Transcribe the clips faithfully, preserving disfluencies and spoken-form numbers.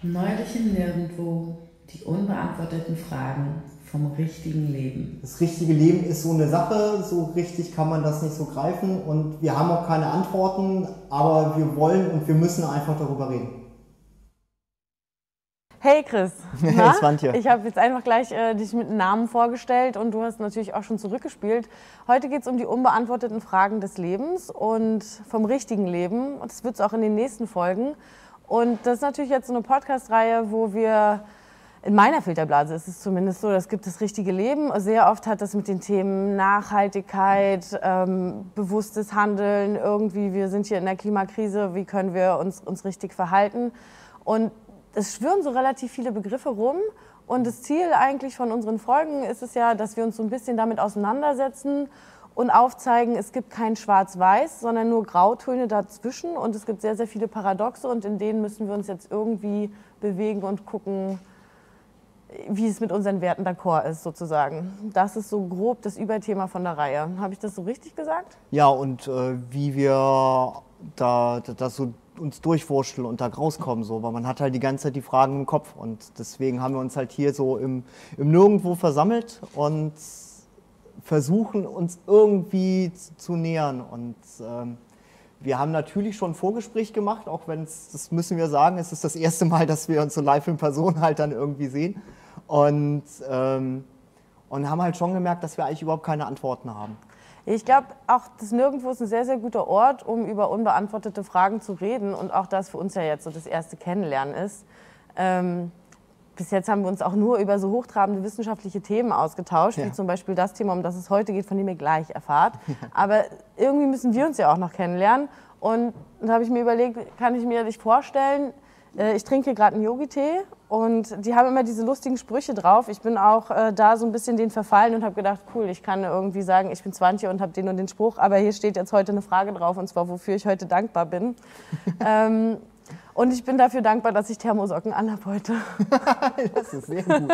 Neulich im Nirgendwo, die unbeantworteten Fragen vom richtigen Leben. Das richtige Leben ist so eine Sache, so richtig kann man das nicht so greifen und wir haben auch keine Antworten, aber wir wollen und wir müssen einfach darüber reden. Hey Chris, hey Swantje. Ich habe jetzt einfach gleich äh, dich mit Namen vorgestellt und du hast natürlich auch schon zurückgespielt. Heute geht es um die unbeantworteten Fragen des Lebens und vom richtigen Leben und das wird es auch in den nächsten Folgen. Und das ist natürlich jetzt so eine Podcast-Reihe, wo wir, in meiner Filterblase ist es zumindest so, es gibt das richtige Leben. Sehr oft hat das mit den Themen Nachhaltigkeit, ähm, bewusstes Handeln, irgendwie, wir sind hier in der Klimakrise, wie können wir uns, uns richtig verhalten. Und es schwirren so relativ viele Begriffe rum. Und das Ziel eigentlich von unseren Folgen ist es ja, dass wir uns so ein bisschen damit auseinandersetzen und aufzeigen, es gibt kein Schwarz-Weiß, sondern nur Grautöne dazwischen und es gibt sehr, sehr viele Paradoxe und in denen müssen wir uns jetzt irgendwie bewegen und gucken, wie es mit unseren Werten d'accord ist sozusagen. Das ist so grob das Überthema von der Reihe. Habe ich das so richtig gesagt? Ja, und äh, wie wir da, da so uns durchwurschteln und da rauskommen, so, weil man hat halt die ganze Zeit die Fragen im Kopf und deswegen haben wir uns halt hier so im, im Nirgendwo versammelt und versuchen uns irgendwie zu, zu nähern und ähm, wir haben natürlich schon ein Vorgespräch gemacht, auch wenn es, das müssen wir sagen, es ist das erste Mal, dass wir uns so live in Person halt dann irgendwie sehen und, ähm, und haben halt schon gemerkt, dass wir eigentlich überhaupt keine Antworten haben. Ich glaube, auch das Nirgendwo ist ein sehr, sehr guter Ort, um über unbeantwortete Fragen zu reden und auch das für uns ja jetzt so das erste Kennenlernen ist. Ähm, Bis jetzt haben wir uns auch nur über so hochtrabende wissenschaftliche Themen ausgetauscht, ja. Wie zum Beispiel das Thema, um das es heute geht, von dem ihr gleich erfahrt. Aber irgendwie müssen wir uns ja auch noch kennenlernen. Und da habe ich mir überlegt, kann ich mir dich vorstellen, ich trinke gerade einen Yogi-Tee und die haben immer diese lustigen Sprüche drauf. Ich bin auch äh, da so ein bisschen den verfallen und habe gedacht, cool, ich kann irgendwie sagen, ich bin Swantje und habe den und den Spruch, aber hier steht jetzt heute eine Frage drauf und zwar, wofür ich heute dankbar bin. ähm, Und ich bin dafür dankbar, dass ich Thermosocken anhabe heute. Das ist sehr gut.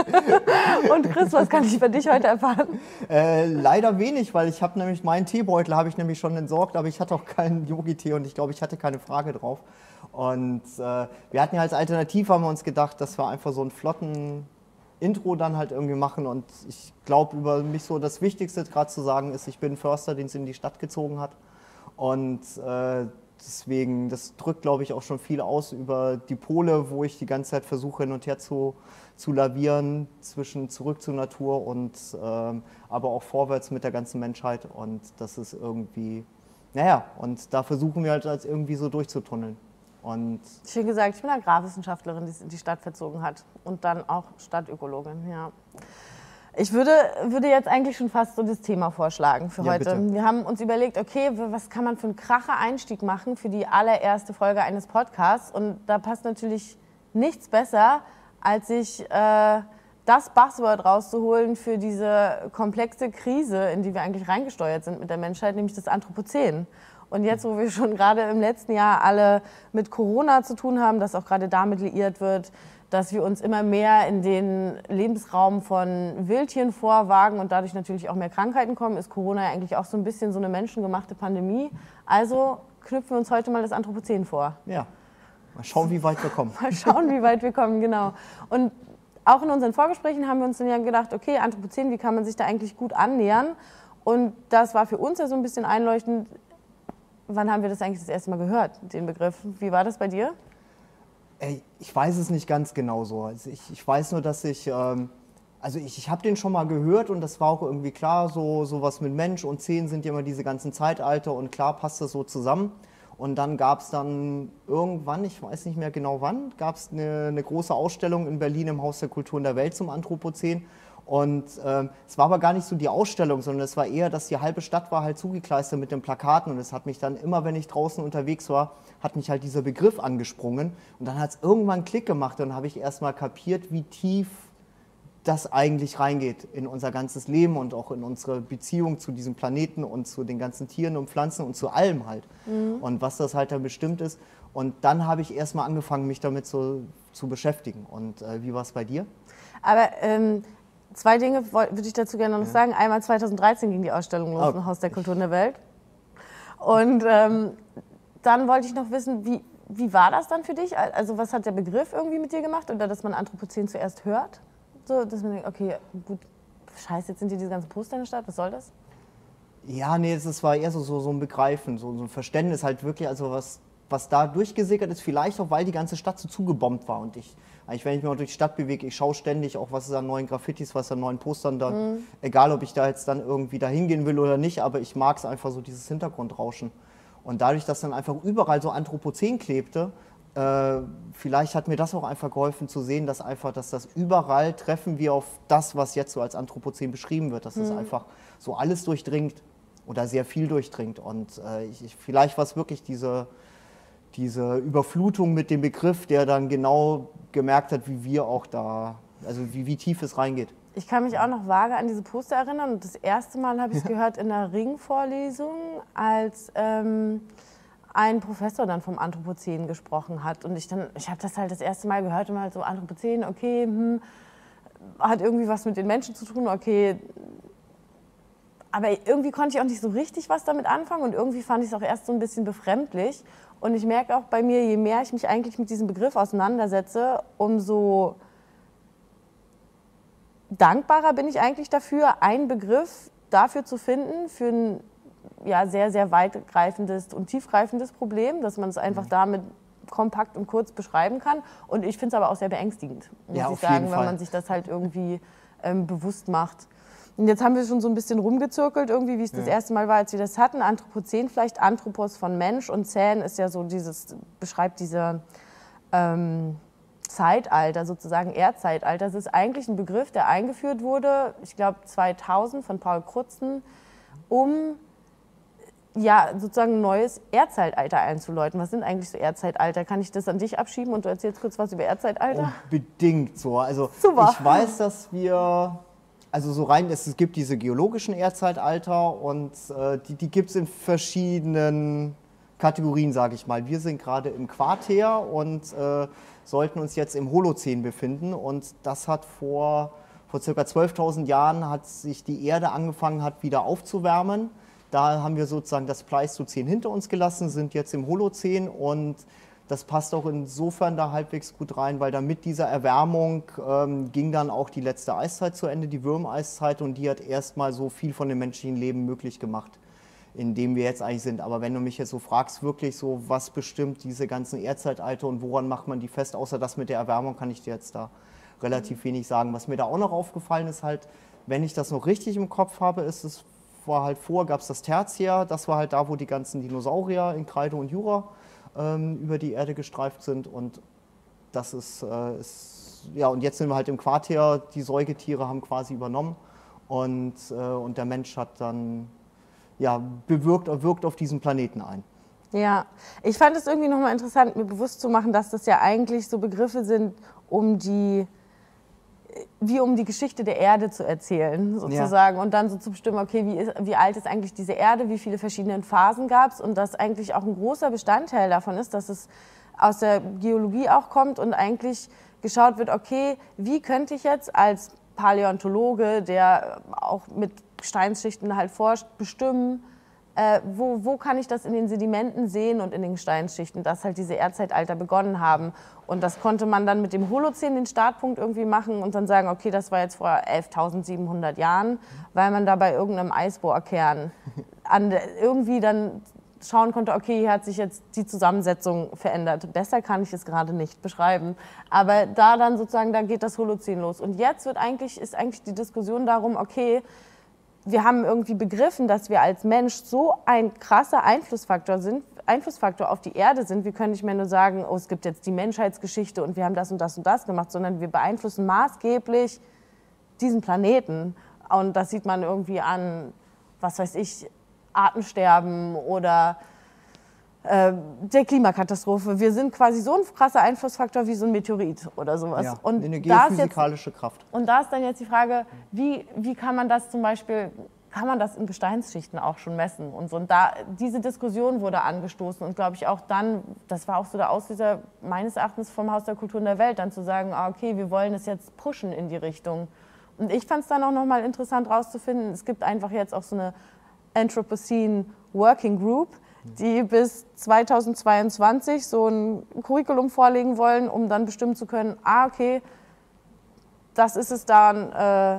Und Chris, was kann ich für dich heute erfahren? Äh, leider wenig, weil ich habe nämlich meinen Teebeutel habe ich nämlich schon entsorgt, aber ich hatte auch keinen Yogi-Tee und ich glaube, ich hatte keine Frage drauf. Und äh, wir hatten ja als Alternative, haben wir uns gedacht, dass wir einfach so einen flotten Intro dann halt irgendwie machen. Und ich glaube, über mich so das Wichtigste gerade zu sagen ist, ich bin ein Förster, den es in die Stadt gezogen hat. Und äh, deswegen, das drückt, glaube ich, auch schon viel aus über die Pole, wo ich die ganze Zeit versuche, hin und her zu, zu lavieren, zwischen zurück zur Natur und ähm, aber auch vorwärts mit der ganzen Menschheit. Und das ist irgendwie, naja, und da versuchen wir halt als irgendwie so durchzutunneln. Und schön gesagt, ich bin Agrarwissenschaftlerin, die es in die Stadt verzogen hat und dann auch Stadtökologin, ja. Ich würde, würde jetzt eigentlich schon fast so das Thema vorschlagen für ja, heute. Bitte. Wir haben uns überlegt, okay, was kann man für einen Kracher-Einstieg machen für die allererste Folge eines Podcasts? Und da passt natürlich nichts besser, als sich äh, das Buzzword rauszuholen für diese komplexe Krise, in die wir eigentlich reingesteuert sind mit der Menschheit, nämlich das Anthropozän. Und jetzt, wo wir schon gerade im letzten Jahr alle mit Corona zu tun haben, das auch gerade damit liiert wird, dass wir uns immer mehr in den Lebensraum von Wildtieren vorwagen und dadurch natürlich auch mehr Krankheiten kommen, ist Corona ja eigentlich auch so ein bisschen so eine menschengemachte Pandemie. Also knüpfen wir uns heute mal das Anthropozän vor. Ja, mal schauen, wie weit wir kommen. Mal schauen, wie weit wir kommen, genau. Und auch in unseren Vorgesprächen haben wir uns dann ja gedacht, okay, Anthropozän, wie kann man sich da eigentlich gut annähern? Und das war für uns ja so ein bisschen einleuchtend. Wann haben wir das eigentlich das erste Mal gehört, den Begriff? Wie war das bei dir? Ich weiß es nicht ganz genau so. Also ich, ich weiß nur, dass ich, ähm, also ich, ich habe den schon mal gehört und das war auch irgendwie klar, so sowas mit Mensch und Zehn sind ja immer diese ganzen Zeitalter und klar passt das so zusammen. Und dann gab es dann irgendwann, ich weiß nicht mehr genau wann, gab es eine, eine große Ausstellung in Berlin im Haus der Kulturen der Welt zum Anthropozän. Und ähm, es war aber gar nicht so die Ausstellung, sondern es war eher, dass die halbe Stadt war halt zugekleistert mit den Plakaten und es hat mich dann immer, wenn ich draußen unterwegs war, hat mich halt dieser Begriff angesprungen und dann hat es irgendwann einen Klick gemacht und dann habe ich erst mal kapiert, wie tief das eigentlich reingeht in unser ganzes Leben und auch in unsere Beziehung zu diesem Planeten und zu den ganzen Tieren und Pflanzen und zu allem halt. Mhm. Und was das halt dann bestimmt ist. Und dann habe ich erst mal angefangen, mich damit so, zu beschäftigen. Und äh, wie war es bei dir? Aber ähm zwei Dinge würde ich dazu gerne noch ja. sagen. Einmal zweitausenddreizehn ging die Ausstellung los oh. im Haus der Kulturen der Welt. Und ähm, dann wollte ich noch wissen, wie, wie war das dann für dich? Also was hat der Begriff irgendwie mit dir gemacht? Oder dass man Anthropozän zuerst hört? So, dass man denkt, okay, gut, scheiße, jetzt sind hier diese ganzen Poster in der Stadt, was soll das? Ja, nee, es war eher so, so, so ein Begreifen, so, so ein Verständnis halt wirklich, also was, was da durchgesickert ist, vielleicht auch, weil die ganze Stadt so zugebombt war. Und ich, eigentlich, wenn ich mich mal durch die Stadt bewege, ich schaue ständig auch, was ist an neuen Graffitis, was ist an neuen Postern da. Mhm. Egal, ob ich da jetzt dann irgendwie da hingehen will oder nicht, aber ich mag es einfach so, dieses Hintergrundrauschen. Und dadurch, dass dann einfach überall so Anthropozän klebte, äh, vielleicht hat mir das auch einfach geholfen zu sehen, dass einfach, dass das überall treffen wir auf das, was jetzt so als Anthropozän beschrieben wird, dass das mhm. einfach so alles durchdringt oder sehr viel durchdringt. Und äh, ich, ich, vielleicht war es wirklich diese, diese Überflutung mit dem Begriff, der dann genau gemerkt hat, wie wir auch da, also wie, wie tief es reingeht. Ich kann mich auch noch vage an diese Poster erinnern. Und das erste Mal habe ich es gehört in der Ringvorlesung, als ähm, ein Professor dann vom Anthropozän gesprochen hat. Und ich, dann, ich habe das halt das erste Mal gehört und halt so, Anthropozän, okay, hm, hat irgendwie was mit den Menschen zu tun, okay. Aber irgendwie konnte ich auch nicht so richtig was damit anfangen und irgendwie fand ich es auch erst so ein bisschen befremdlich. Und ich merke auch bei mir, je mehr ich mich eigentlich mit diesem Begriff auseinandersetze, umso dankbarer bin ich eigentlich dafür, einen Begriff dafür zu finden, für ein ja, sehr, sehr weitgreifendes und tiefgreifendes Problem, dass man es einfach damit kompakt und kurz beschreiben kann. Und ich finde es aber auch sehr beängstigend, muss ja, ich sagen, wenn man sich das halt irgendwie ähm, bewusst macht. Und jetzt haben wir schon so ein bisschen rumgezirkelt, irgendwie, wie es ja. das erste Mal war, als wir das hatten. Anthropozän vielleicht, Anthropos von Mensch und Zän ist ja so dieses, beschreibt diese ähm, Zeitalter, sozusagen Erdzeitalter. Das ist eigentlich ein Begriff, der eingeführt wurde, ich glaube zweitausend von Paul Crutzen, um ja, sozusagen ein neues Erdzeitalter einzuläuten. Was sind eigentlich so Erdzeitalter? Kann ich das an dich abschieben und du erzählst kurz was über Erdzeitalter? Unbedingt so. Also Super. Ich weiß, dass wir, also so rein, es gibt diese geologischen Erdzeitalter und äh, die, die gibt es in verschiedenen Kategorien, sage ich mal. Wir sind gerade im Quartär und äh, sollten uns jetzt im Holozän befinden und das hat vor, vor ca. zwölftausend Jahren hat sich die Erde angefangen hat wieder aufzuwärmen. Da haben wir sozusagen das Pleistozän hinter uns gelassen, sind jetzt im Holozän und das passt auch insofern da halbwegs gut rein, weil dann mit dieser Erwärmung ähm, ging dann auch die letzte Eiszeit zu Ende, die Würmeiszeit, und die hat erstmal so viel von dem menschlichen Leben möglich gemacht, in dem wir jetzt eigentlich sind. Aber wenn du mich jetzt so fragst, wirklich so, was bestimmt diese ganzen Erdzeitalter und woran macht man die fest, außer das mit der Erwärmung, kann ich dir jetzt da relativ wenig sagen. Was mir da auch noch aufgefallen ist halt, wenn ich das noch richtig im Kopf habe, ist es, war halt vor, gab es das Tertiär, das war halt da, wo die ganzen Dinosaurier in Kreide und Jura ähm, über die Erde gestreift sind, und das ist, äh, ist, ja, und jetzt sind wir halt im Quartär, die Säugetiere haben quasi übernommen und, äh, und der Mensch hat dann, ja, bewirkt, wirkt auf diesen Planeten ein. Ja, ich fand es irgendwie nochmal interessant, mir bewusst zu machen, dass das ja eigentlich so Begriffe sind, um die, wie um die Geschichte der Erde zu erzählen, sozusagen. Ja. Und dann so zu bestimmen, okay, wie, ist, wie alt ist eigentlich diese Erde, wie viele verschiedene Phasen gab es, und dass eigentlich auch ein großer Bestandteil davon ist, dass es aus der Geologie auch kommt und eigentlich geschaut wird, okay, wie könnte ich jetzt als Paläontologe, der auch mit Gesteinsschichten halt forscht, bestimmen, äh, wo, wo kann ich das in den Sedimenten sehen und in den Gesteinsschichten, dass halt diese Erdzeitalter begonnen haben. Und das konnte man dann mit dem Holozän den Startpunkt irgendwie machen und dann sagen, okay, das war jetzt vor elftausendsiebenhundert Jahren, weil man da bei irgendeinem Eisbohrkern an, irgendwie dann schauen konnte, okay, hier hat sich jetzt die Zusammensetzung verändert. Besser kann ich es gerade nicht beschreiben. Aber da dann sozusagen, da geht das Holozän los. Und jetzt wird eigentlich, ist eigentlich die Diskussion darum, okay, wir haben irgendwie begriffen, dass wir als Mensch so ein krasser Einflussfaktor sind, Einflussfaktor auf die Erde sind. Wir können nicht mehr nur sagen, oh, es gibt jetzt die Menschheitsgeschichte und wir haben das und das und das gemacht, sondern wir beeinflussen maßgeblich diesen Planeten. Und das sieht man irgendwie an, was weiß ich, Artensterben oder äh, der Klimakatastrophe. Wir sind quasi so ein krasser Einflussfaktor wie so ein Meteorit oder sowas. Ja, und eine geophysikalische jetzt, Kraft. Und da ist dann jetzt die Frage, wie, wie kann man das zum Beispiel, kann man das in Gesteinsschichten auch schon messen und so. Und da, diese Diskussion wurde angestoßen und glaube ich auch dann, das war auch so der Auslöser meines Erachtens vom Haus der Kulturen der Welt, dann zu sagen, ah, okay, wir wollen es jetzt pushen in die Richtung. Und ich fand es dann auch nochmal interessant rauszufinden, es gibt einfach jetzt auch so eine Anthropocene Working Group, die bis zweitausendzweiundzwanzig so ein Curriculum vorlegen wollen, um dann bestimmen zu können, ah, okay, das ist es dann, äh,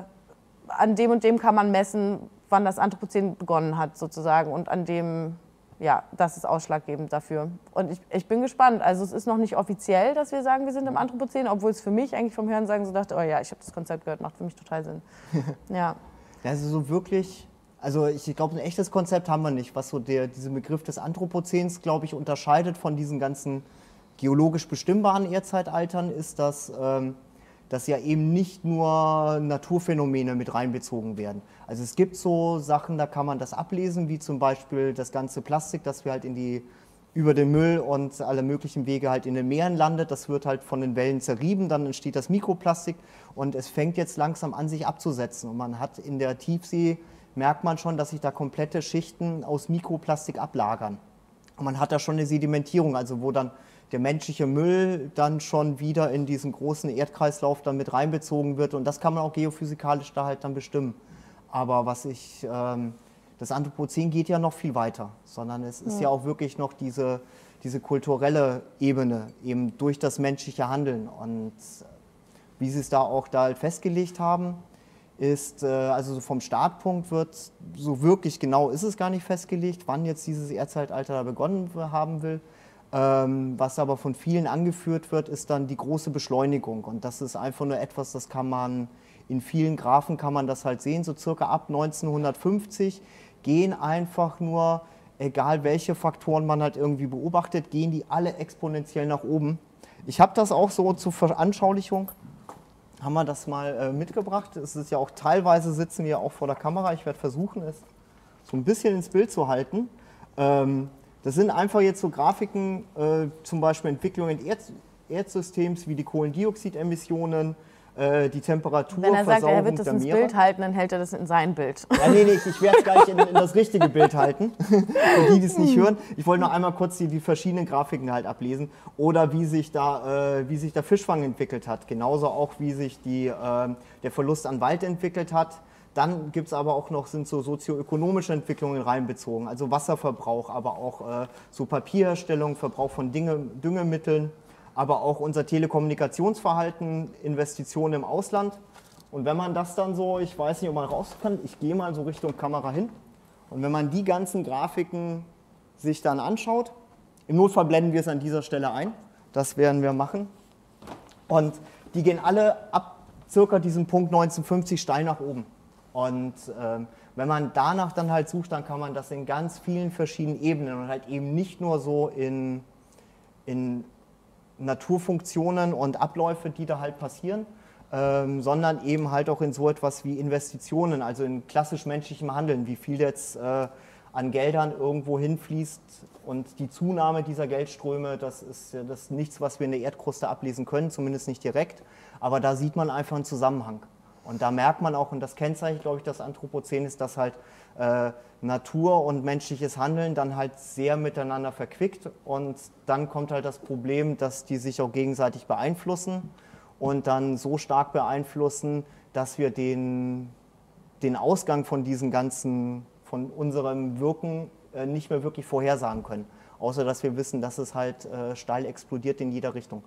an dem und dem kann man messen, wann das Anthropozän begonnen hat sozusagen und an dem, ja, das ist ausschlaggebend dafür. Und ich, ich bin gespannt, also es ist noch nicht offiziell, dass wir sagen, wir sind im Anthropozän, obwohl es für mich eigentlich vom Hörensagen so dachte, oh ja, ich habe das Konzept gehört, macht für mich total Sinn. Ja. Also so wirklich, also ich glaube, ein echtes Konzept haben wir nicht, was so der, diesen Begriff des Anthropozäns, glaube ich, unterscheidet von diesen ganzen geologisch bestimmbaren Erdzeitaltern, ist, dass, ähm, dass ja eben nicht nur Naturphänomene mit reinbezogen werden. Also es gibt so Sachen, da kann man das ablesen, wie zum Beispiel das ganze Plastik, das wir halt in die, über den Müll und alle möglichen Wege halt in den Meeren landet. Das wird halt von den Wellen zerrieben, dann entsteht das Mikroplastik und es fängt jetzt langsam an, sich abzusetzen. Und man hat in der Tiefsee, merkt man schon, dass sich da komplette Schichten aus Mikroplastik ablagern. Und man hat da schon eine Sedimentierung, also wo dann der menschliche Müll dann schon wieder in diesen großen Erdkreislauf dann mit reinbezogen wird. Und das kann man auch geophysikalisch da halt dann bestimmen. Aber was ich, ähm, das Anthropozän geht ja noch viel weiter, sondern es ist ja, ja auch wirklich noch diese, diese kulturelle Ebene, eben durch das menschliche Handeln. Und wie sie es da auch da halt festgelegt haben, ist, äh, also vom Startpunkt wird, so wirklich genau ist es gar nicht festgelegt, wann jetzt dieses Erdzeitalter da begonnen haben will. Ähm, was aber von vielen angeführt wird, ist dann die große Beschleunigung. Und das ist einfach nur etwas, das kann man, in vielen Graphen kann man das halt sehen, so circa ab neunzehnhundertfünfzig gehen einfach nur, egal welche Faktoren man halt irgendwie beobachtet, gehen die alle exponentiell nach oben. Ich habe das auch so zur Veranschaulichung, haben wir das mal äh, mitgebracht. Es ist ja auch teilweise, sitzen wir auch vor der Kamera, ich werde versuchen, es so ein bisschen ins Bild zu halten. Ähm, Das sind einfach jetzt so Grafiken, äh, zum Beispiel Entwicklungen Erd Erdsystems wie die Kohlendioxidemissionen, äh, die Temperatur, Wenn er sagt, Versauerung er wird das der ins Meere. Bild halten, dann hält er das in sein Bild. Ja, nee, nee, ich, ich werde es gleich in, in das richtige Bild halten, für die, die es nicht hören. Ich wollte noch einmal kurz die, die verschiedenen Grafiken halt ablesen oder wie sich, da, äh, wie sich der Fischfang entwickelt hat. Genauso auch, wie sich die, äh, der Verlust an Wald entwickelt hat. Dann gibt es aber auch noch, sind so sozioökonomische Entwicklungen reinbezogen, also Wasserverbrauch, aber auch äh, so Papierherstellung, Verbrauch von Dinge, Düngemitteln, aber auch unser Telekommunikationsverhalten, Investitionen im Ausland. Und wenn man das dann so, ich weiß nicht, ob man raus kann, ich gehe mal so Richtung Kamera hin. Und wenn man die ganzen Grafiken sich dann anschaut, im Notfall blenden wir es an dieser Stelle ein, das werden wir machen. Und die gehen alle ab circa diesem Punkt neunzehnhundertfünfzig steil nach oben. Und ähm, wenn man danach dann halt sucht, dann kann man das in ganz vielen verschiedenen Ebenen und halt eben nicht nur so in, in Naturfunktionen und Abläufe, die da halt passieren, ähm, sondern eben halt auch in so etwas wie Investitionen, also in klassisch menschlichem Handeln, wie viel jetzt äh, an Geldern irgendwo hinfließt und die Zunahme dieser Geldströme, das ist ja das ist nichts, was wir in der Erdkruste ablesen können, zumindest nicht direkt, aber da sieht man einfach einen Zusammenhang. Und da merkt man auch, und das kennzeichnet, glaube ich, das Anthropozän ist, dass halt äh, Natur und menschliches Handeln dann halt sehr miteinander verquickt. Und dann kommt halt das Problem, dass die sich auch gegenseitig beeinflussen und dann so stark beeinflussen, dass wir den, den Ausgang von diesen ganzen, von unserem Wirken äh, nicht mehr wirklich vorhersagen können. Außer dass wir wissen, dass es halt äh, steil explodiert in jeder Richtung.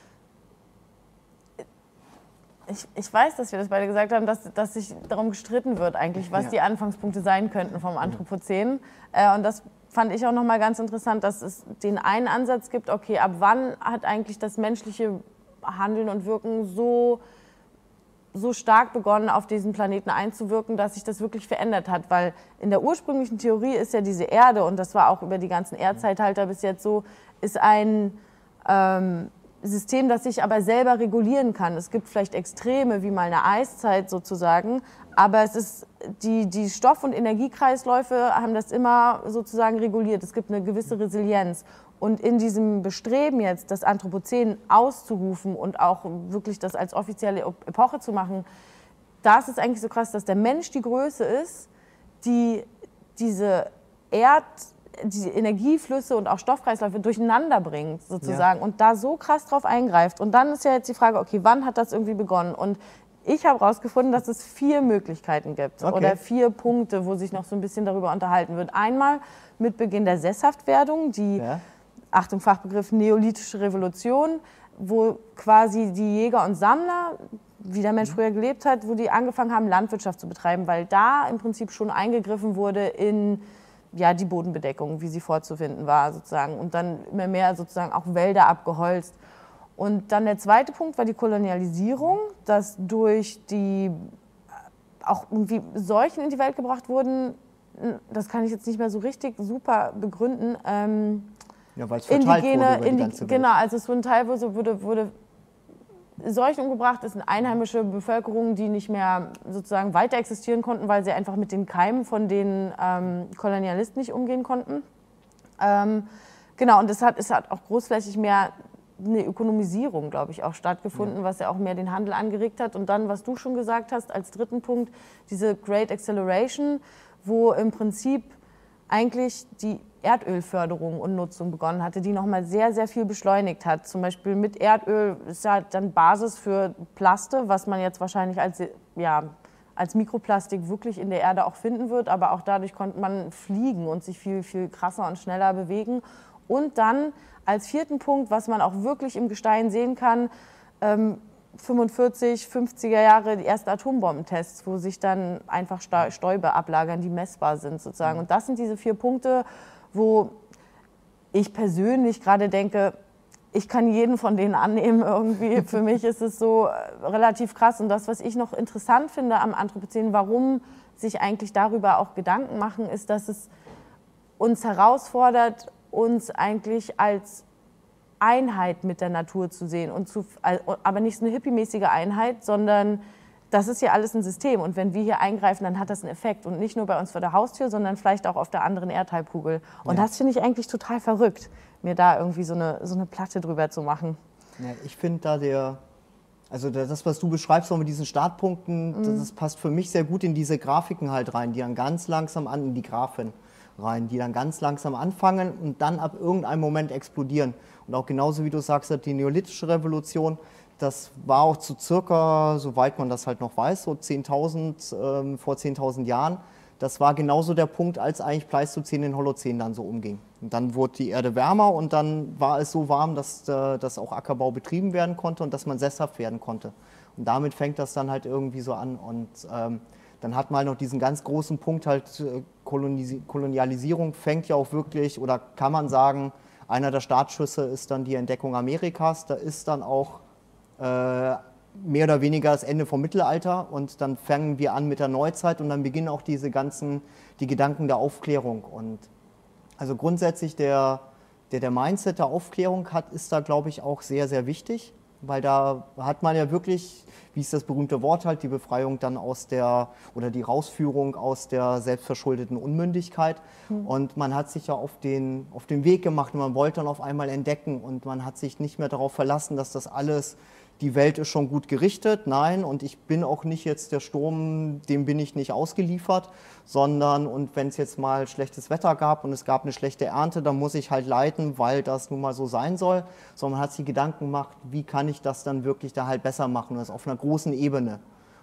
Ich, ich weiß, dass wir das beide gesagt haben, dass, dass sich darum gestritten wird eigentlich, was ja. die Anfangspunkte sein könnten vom Anthropozän. Äh, und das fand ich auch nochmal ganz interessant, dass es den einen Ansatz gibt, okay, ab wann hat eigentlich das menschliche Handeln und Wirken so, so stark begonnen, auf diesen Planeten einzuwirken, dass sich das wirklich verändert hat. Weil in der ursprünglichen Theorie ist ja diese Erde, und das war auch über die ganzen Erdzeitalter bis jetzt so, ist ein ähm, System, das sich aber selber regulieren kann. Es gibt vielleicht Extreme, wie mal eine Eiszeit sozusagen, aber es ist, die, die Stoff- und Energiekreisläufe haben das immer sozusagen reguliert. Es gibt eine gewisse Resilienz. Und in diesem Bestreben jetzt, das Anthropozän auszurufen und auch wirklich das als offizielle Epoche zu machen, da ist es eigentlich so krass, dass der Mensch die Größe ist, die diese Erd die Energieflüsse und auch Stoffkreisläufe durcheinander bringt sozusagen ja. und da so krass drauf eingreift. Und dann ist ja jetzt die Frage, okay, wann hat das irgendwie begonnen? Und ich habe herausgefunden, dass es vier Möglichkeiten gibt Okay. oder vier Punkte, wo sich noch so ein bisschen darüber unterhalten wird. Einmal mit Beginn der Sesshaftwerdung, die, Ja. Achtung, Fachbegriff Neolithische Revolution, wo quasi die Jäger und Sammler, wie der Mensch früher gelebt hat, wo die angefangen haben, Landwirtschaft zu betreiben, weil da im Prinzip schon eingegriffen wurde in ja, die Bodenbedeckung, wie sie vorzufinden war sozusagen. Und dann immer mehr sozusagen auch Wälder abgeholzt. Und dann der zweite Punkt war die Kolonialisierung, dass durch die auch irgendwie Seuchen in die Welt gebracht wurden. Das kann ich jetzt nicht mehr so richtig super begründen. Ähm, Ja, weil es verteilt wurde über die indi- ganze Welt. Genau, also es wurden teilweise wurde, wurde Seuchen umgebracht, es sind einheimische Bevölkerung, die nicht mehr sozusagen weiter existieren konnten, weil sie einfach mit den Keimen von den ähm, Kolonialisten nicht umgehen konnten. Ähm, genau, und es hat, es hat auch großflächig mehr eine Ökonomisierung, glaube ich, auch stattgefunden, ja. was ja auch mehr den Handel angeregt hat. Und dann, was du schon gesagt hast, als dritten Punkt, diese Great Acceleration, wo im Prinzip eigentlich die Erdölförderung und Nutzung begonnen hatte, die nochmal sehr, sehr viel beschleunigt hat. Zum Beispiel mit Erdöl ist ja dann Basis für Plaste, was man jetzt wahrscheinlich als, ja, als Mikroplastik wirklich in der Erde auch finden wird. Aber auch dadurch konnte man fliegen und sich viel, viel krasser und schneller bewegen. Und dann als vierten Punkt, was man auch wirklich im Gestein sehen kann, ähm, fünfundvierzig, fünfziger Jahre die ersten Atombombentests, wo sich dann einfach Stäube ablagern, die messbar sind sozusagen. Und das sind diese vier Punkte, wo ich persönlich gerade denke, ich kann jeden von denen annehmen irgendwie. Für mich ist es so relativ krass. Und das, was ich noch interessant finde am Anthropozän, warum sich eigentlich darüber auch Gedanken machen, ist, dass es uns herausfordert, uns eigentlich als Einheit mit der Natur zu sehen. Und zu, aber nicht so eine hippiemäßige Einheit, sondern das ist ja alles ein System. Und wenn wir hier eingreifen, dann hat das einen Effekt. Und nicht nur bei uns vor der Haustür, sondern vielleicht auch auf der anderen Erdhalbkugel. Und Ja. das finde ich eigentlich total verrückt, mir da irgendwie so eine, so eine Platte drüber zu machen. Ja, ich finde da der, also das, was du beschreibst, so mit diesen Startpunkten, Mhm. das, das passt für mich sehr gut in diese Grafiken halt rein, die dann ganz langsam an, in die Graphen rein, die dann ganz langsam anfangen und dann ab irgendeinem Moment explodieren. Und auch genauso wie du sagst, die Neolithische Revolution, das war auch zu circa, soweit man das halt noch weiß, so zehntausend, ähm, vor zehntausend Jahren. Das war genauso der Punkt, als eigentlich Pleistozän in Holozän dann so umging. Und dann wurde die Erde wärmer und dann war es so warm, dass, äh, dass auch Ackerbau betrieben werden konnte und dass man sesshaft werden konnte. Und damit fängt das dann halt irgendwie so an. Und ähm, dann hat man halt noch diesen ganz großen Punkt, halt äh, Kolonis- Kolonialisierung fängt ja auch wirklich, oder kann man sagen, einer der Startschüsse ist dann die Entdeckung Amerikas. Da ist dann auch äh, mehr oder weniger das Ende vom Mittelalter und dann fangen wir an mit der Neuzeit und dann beginnen auch diese ganzen, die Gedanken der Aufklärung. Und also grundsätzlich der, der, der Mindset der Aufklärung hat, ist da, glaube ich, auch sehr, sehr wichtig, weil da hat man ja wirklich, wie ist das berühmte Wort halt, die Befreiung dann aus der, oder die Rausführung aus der selbstverschuldeten Unmündigkeit. Mhm. Und man hat sich ja auf den, auf den Weg gemacht und man wollte dann auf einmal entdecken und man hat sich nicht mehr darauf verlassen, dass das alles, die Welt ist schon gut gerichtet, nein, und ich bin auch nicht jetzt der Sturm, dem bin ich nicht ausgeliefert, sondern, und wenn es jetzt mal schlechtes Wetter gab und es gab eine schlechte Ernte, dann muss ich halt leiden, weil das nun mal so sein soll, sondern man hat sich Gedanken gemacht, wie kann ich das dann wirklich da halt besser machen, und das auf einer großen Ebene.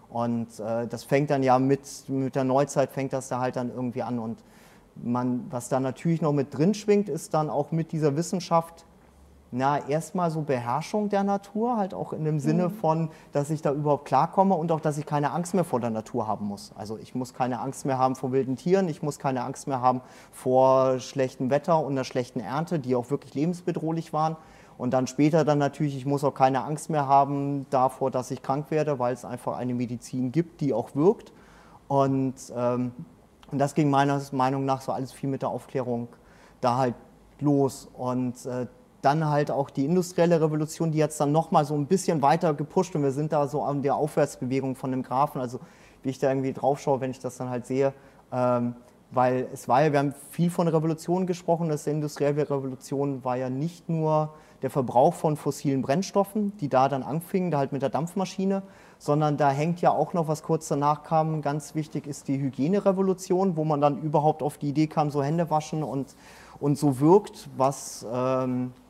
Und äh, das fängt dann ja mit, mit der Neuzeit, fängt das da halt dann irgendwie an. Und man, was da natürlich noch mit drin schwingt, ist dann auch mit dieser Wissenschaft, na, erstmal so Beherrschung der Natur, halt auch in dem Sinne von, dass ich da überhaupt klarkomme und auch, dass ich keine Angst mehr vor der Natur haben muss. Also ich muss keine Angst mehr haben vor wilden Tieren, ich muss keine Angst mehr haben vor schlechtem Wetter und einer schlechten Ernte, die auch wirklich lebensbedrohlich waren. Und dann später dann natürlich, ich muss auch keine Angst mehr haben davor, dass ich krank werde, weil es einfach eine Medizin gibt, die auch wirkt. Und, ähm, und das ging meiner Meinung nach so alles viel mit der Aufklärung da halt los. Und äh, dann halt auch die industrielle Revolution, die jetzt dann nochmal so ein bisschen weiter gepusht, und wir sind da so an der Aufwärtsbewegung von dem Graphen, also wie ich da irgendwie drauf schaue, wenn ich das dann halt sehe, ähm, weil es war ja, wir haben viel von Revolution gesprochen, das industrielle Revolution war ja nicht nur der Verbrauch von fossilen Brennstoffen, die da dann anfingen, da halt mit der Dampfmaschine, sondern da hängt ja auch noch, was kurz danach kam, ganz wichtig ist die Hygienerevolution, wo man dann überhaupt auf die Idee kam, so Hände waschen und, und so wirkt, was... Ähm,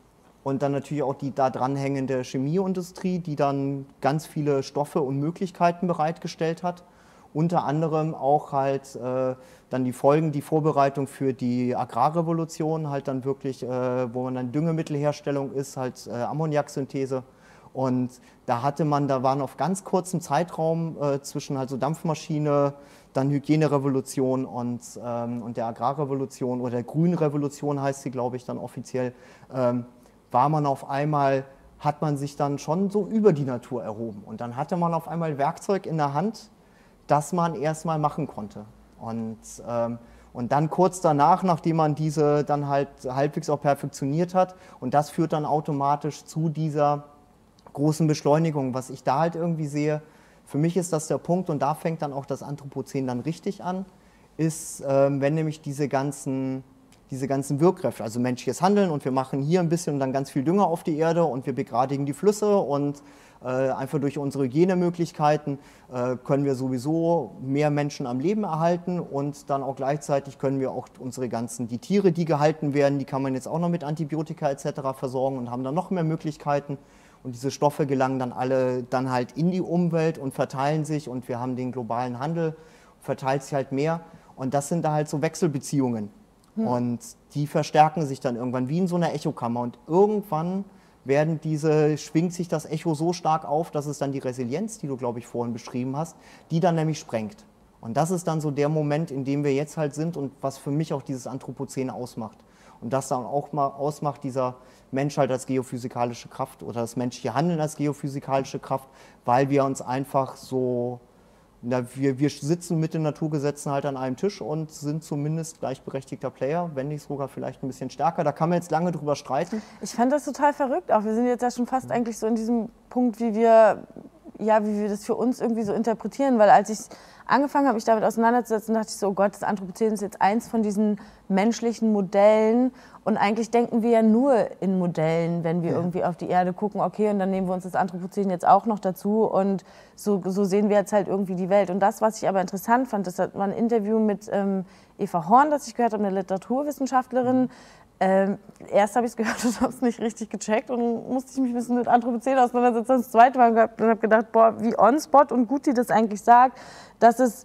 und dann natürlich auch die da dranhängende Chemieindustrie, die dann ganz viele Stoffe und Möglichkeiten bereitgestellt hat. Unter anderem auch halt äh, dann die Folgen, die Vorbereitung für die Agrarrevolution, halt dann wirklich, äh, wo man dann Düngemittelherstellung ist, halt äh, Ammoniaksynthese. Und da hatte man, da waren auf ganz kurzem Zeitraum äh, zwischen halt so Dampfmaschine, dann Hygienerevolution und, ähm, und der Agrarrevolution oder der Grünrevolution heißt sie, glaube ich, dann offiziell, ähm, war man auf einmal, hat man sich dann schon so über die Natur erhoben. Und dann hatte man auf einmal Werkzeug in der Hand, das man erstmal machen konnte. Und, ähm, und dann kurz danach, nachdem man diese dann halt halbwegs auch perfektioniert hat, und das führt dann automatisch zu dieser großen Beschleunigung, was ich da halt irgendwie sehe. Für mich ist das der Punkt, und da fängt dann auch das Anthropozän dann richtig an, ist, ähm, wenn nämlich diese ganzen, diese ganzen Wirkkräfte, also menschliches Handeln, und wir machen hier ein bisschen und dann ganz viel Dünger auf die Erde und wir begradigen die Flüsse, und äh, einfach durch unsere Hygienemöglichkeiten äh, können wir sowieso mehr Menschen am Leben erhalten, und dann auch gleichzeitig können wir auch unsere ganzen, die Tiere, die gehalten werden, die kann man jetzt auch noch mit Antibiotika et cetera versorgen und haben dann noch mehr Möglichkeiten. Und diese Stoffe gelangen dann alle dann halt in die Umwelt und verteilen sich, und wir haben den globalen Handel, verteilt sich halt mehr. Und das sind da halt so Wechselbeziehungen. Hm. Und die verstärken sich dann irgendwann wie in so einer Echokammer. Und irgendwann werden diese, schwingt sich das Echo so stark auf, dass es dann die Resilienz, die du, glaube ich, vorhin beschrieben hast, die dann nämlich sprengt. Und das ist dann so der Moment, in dem wir jetzt halt sind und was für mich auch dieses Anthropozän ausmacht. Und das dann auch mal ausmacht, dieser Mensch halt als geophysikalische Kraft oder das menschliche Handeln als geophysikalische Kraft, weil wir uns einfach so, na, wir, wir sitzen mit den Naturgesetzen halt an einem Tisch und sind zumindest gleichberechtigter Player, wenn nicht sogar vielleicht ein bisschen stärker. Da kann man jetzt lange drüber streiten. Ich fand das total verrückt auch. Wir sind jetzt ja schon fast eigentlich so in diesem Punkt, wie wir, ja, wie wir das für uns irgendwie so interpretieren, weil als ich angefangen habe, mich damit auseinanderzusetzen, dachte ich so, oh Gott, das Anthropozän ist jetzt eins von diesen menschlichen Modellen, und eigentlich denken wir ja nur in Modellen, wenn wir ja. irgendwie auf die Erde gucken, okay, und dann nehmen wir uns das Anthropozän jetzt auch noch dazu, und so, so sehen wir jetzt halt irgendwie die Welt. Und das, was ich aber interessant fand, das war ein Interview mit ähm, Eva Horn, das ich gehört habe, eine Literaturwissenschaftlerin. Mhm. Ähm, erst habe ich es gehört und habe es nicht richtig gecheckt, und dann musste ich mich ein bisschen mit Anthropozän auseinandersetzen. Das zweite Mal gehabt und habe gedacht, boah, wie on spot und gut die das eigentlich sagt, dass es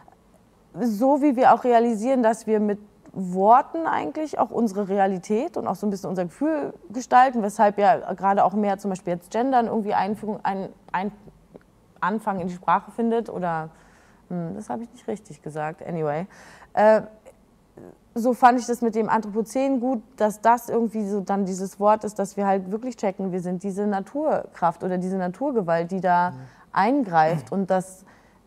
so, wie wir auch realisieren, dass wir mit Worten eigentlich auch unsere Realität und auch so ein bisschen unser Gefühl gestalten, weshalb ja gerade auch mehr zum Beispiel jetzt Gendern irgendwie Einführung, ein, ein Anfang in die Sprache findet, oder hm, das habe ich nicht richtig gesagt, anyway. Äh, so fand ich das mit dem Anthropozän gut, dass das irgendwie so dann dieses Wort ist, dass wir halt wirklich checken, wir sind diese Naturkraft oder diese Naturgewalt, die da mhm. eingreift, und das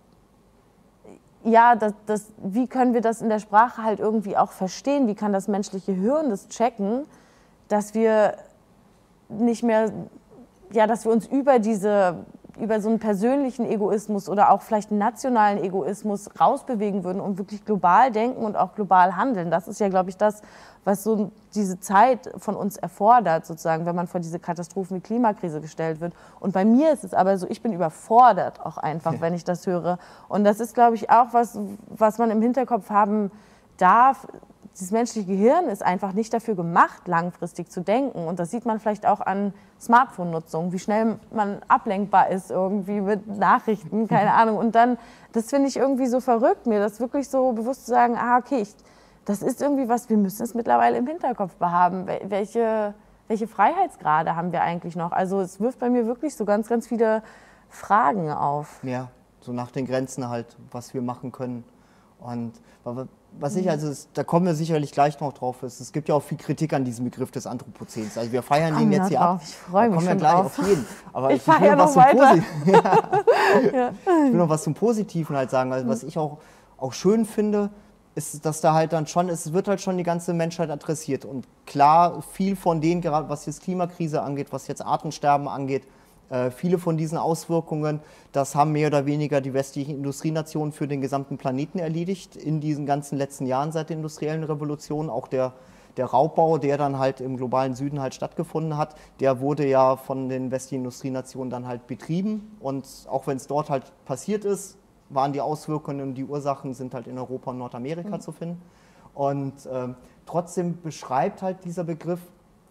ja, das, das, wie können wir das in der Sprache halt irgendwie auch verstehen? Wie kann das menschliche Hirn das checken, dass wir nicht mehr, ja, dass wir uns über diese, über so einen persönlichen Egoismus oder auch vielleicht einen nationalen Egoismus rausbewegen würden und wirklich global denken und auch global handeln. Das ist ja, glaube ich, das, was so diese Zeit von uns erfordert, sozusagen, wenn man vor diese Katastrophen wie Klimakrise gestellt wird. Und bei mir ist es aber so, ich bin überfordert auch einfach, ja. wenn ich das höre. Und das ist, glaube ich, auch was, was man im Hinterkopf haben darf. Das menschliche Gehirn ist einfach nicht dafür gemacht, langfristig zu denken. Und das sieht man vielleicht auch an Smartphone-Nutzung, wie schnell man ablenkbar ist irgendwie mit Nachrichten, keine Ahnung. Und dann, das finde ich irgendwie so verrückt, mir das wirklich so bewusst zu sagen, ah, okay, ich, das ist irgendwie was, wir müssen es mittlerweile im Hinterkopf behaben. Welche, welche Freiheitsgrade haben wir eigentlich noch? Also es wirft bei mir wirklich so ganz, ganz viele Fragen auf. Ja, so nach den Grenzen halt, was wir machen können. Und was ich, also da kommen wir sicherlich gleich noch drauf, ist, es gibt ja auch viel Kritik an diesem Begriff des Anthropozäns. Also wir feiern den jetzt hier ab. Ich freue mich schon schon gleich drauf. auf jeden. Aber ich ich, fahre will ja noch noch was weiter. Zum ja. Ich will noch was zum Positiven halt sagen. Also was ich auch, auch schön finde, ist, dass da halt dann schon, es wird halt schon die ganze Menschheit adressiert. Und klar, viel von denen, gerade was jetzt Klimakrise angeht, was jetzt Artensterben angeht, äh, viele von diesen Auswirkungen, das haben mehr oder weniger die westlichen Industrienationen für den gesamten Planeten erledigt in diesen ganzen letzten Jahren seit der industriellen Revolution. Auch der, der Raubbau, der dann halt im globalen Süden halt stattgefunden hat, der wurde ja von den westlichen Industrienationen dann halt betrieben. Und auch wenn es dort halt passiert ist, waren die Auswirkungen und die Ursachen sind halt in Europa und Nordamerika mhm. zu finden. Und ähm, trotzdem beschreibt halt dieser Begriff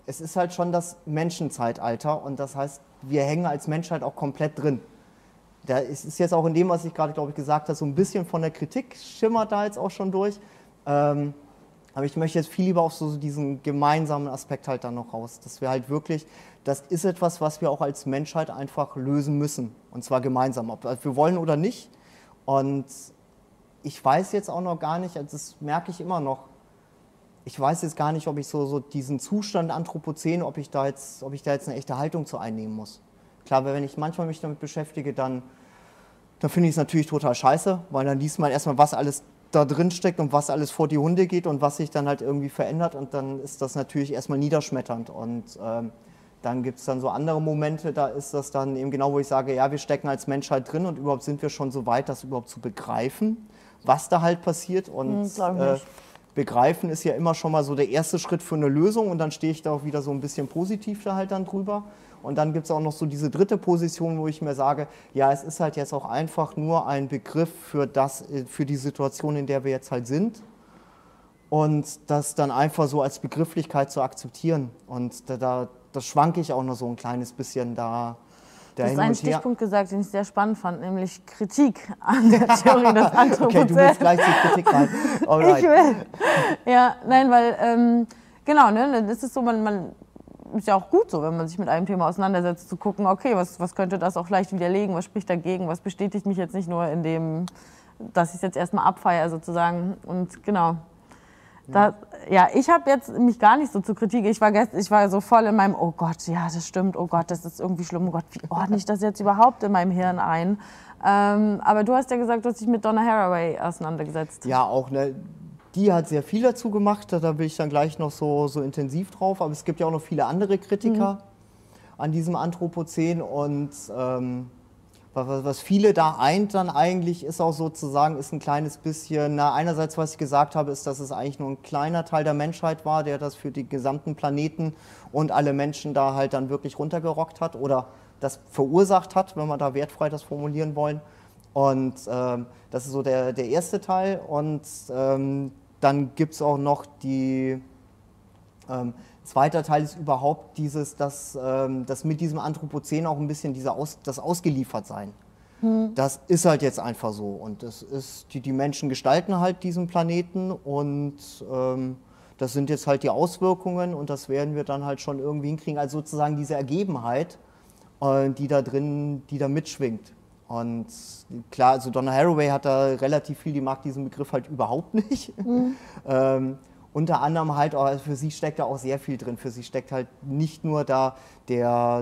es ist halt schon das Menschenzeitalter und das heißt, wir hängen als Menschheit auch komplett drin. Da ist, ist jetzt auch in dem, was ich gerade, glaube ich, gesagt habe, so ein bisschen von der Kritik schimmert da jetzt auch schon durch. Ähm, aber ich möchte jetzt viel lieber auf so diesen gemeinsamen Aspekt halt dann noch raus, dass wir halt wirklich, das ist etwas, was wir auch als Menschheit einfach lösen müssen und zwar gemeinsam, ob wir wollen oder nicht. Und ich weiß jetzt auch noch gar nicht, also das merke ich immer noch, ich weiß jetzt gar nicht, ob ich so, so diesen Zustand Anthropozän, ob ich da jetzt, ob ich da jetzt eine echte Haltung zu einnehmen muss. Klar, wenn ich manchmal mich damit beschäftige, dann, dann finde ich es natürlich total scheiße, weil dann liest man erstmal, was alles da drin steckt und was alles vor die Hunde geht und was sich dann halt irgendwie verändert und dann ist das natürlich erstmal niederschmetternd und ähm, dann gibt es dann so andere Momente, da ist das dann eben genau, wo ich sage, ja, wir stecken als Menschheit drin und überhaupt sind wir schon so weit, das überhaupt zu begreifen, was da halt passiert und hm, äh, begreifen ist ja immer schon mal so der erste Schritt für eine Lösung und dann stehe ich da auch wieder so ein bisschen positiv da halt dann drüber. Und dann gibt es auch noch so diese dritte Position, wo ich mir sage, ja, es ist halt jetzt auch einfach nur ein Begriff für, das, für die Situation, in der wir jetzt halt sind. Und das dann einfach so als Begrifflichkeit zu akzeptieren. Und da, da das schwanke ich auch noch so ein kleines bisschen da. Du hast einen Stichpunkt gesagt, den ich sehr spannend fand, nämlich Kritik an der Theorie des Anthropozän. Okay, du willst gleich zur Kritik rein. Alright. Ich will. Ja, nein, weil, ähm, genau, ne, dann ist es so, man, man ist ja auch gut so, wenn man sich mit einem Thema auseinandersetzt, zu gucken, okay, was, was könnte das auch leicht widerlegen, was spricht dagegen, was bestätigt mich jetzt nicht nur in dem, dass ich es jetzt erstmal abfeiere sozusagen und genau. Da, ja, ich habe jetzt mich gar nicht so zur Kritik, ich war, gest, ich war so voll in meinem, oh Gott, ja, das stimmt, oh Gott, das ist irgendwie schlimm, oh Gott, wie ordne ich das jetzt überhaupt in meinem Hirn ein? Ähm, aber du hast ja gesagt, du hast dich mit Donna Haraway auseinandergesetzt. Ja, auch, ne, die hat sehr viel dazu gemacht, da bin ich dann gleich noch so, so intensiv drauf, aber es gibt ja auch noch viele andere Kritiker mhm. an diesem Anthropozän und ähm, was viele da eint dann eigentlich ist auch sozusagen, ist ein kleines bisschen, na einerseits was ich gesagt habe, ist, dass es eigentlich nur ein kleiner Teil der Menschheit war, der das für die gesamten Planeten und alle Menschen da halt dann wirklich runtergerockt hat oder das verursacht hat, wenn wir da wertfrei das formulieren wollen. Und ähm, das ist so der, der erste Teil und ähm, dann gibt es auch noch die... Ähm, Zweiter Teil ist überhaupt dieses, dass, ähm, dass mit diesem Anthropozän auch ein bisschen diese Aus, das Ausgeliefertsein. Hm. Das ist halt jetzt einfach so. Und das ist, die, die Menschen gestalten halt diesen Planeten und ähm, das sind jetzt halt die Auswirkungen und das werden wir dann halt schon irgendwie hinkriegen. Also sozusagen diese Ergebenheit, äh, die da drin, die da mitschwingt. Und klar, also Donna Haraway hat da relativ viel, die mag diesen Begriff halt überhaupt nicht. Hm. ähm, Unter anderem halt auch, also für sie steckt da auch sehr viel drin. Für sie steckt halt nicht nur da der,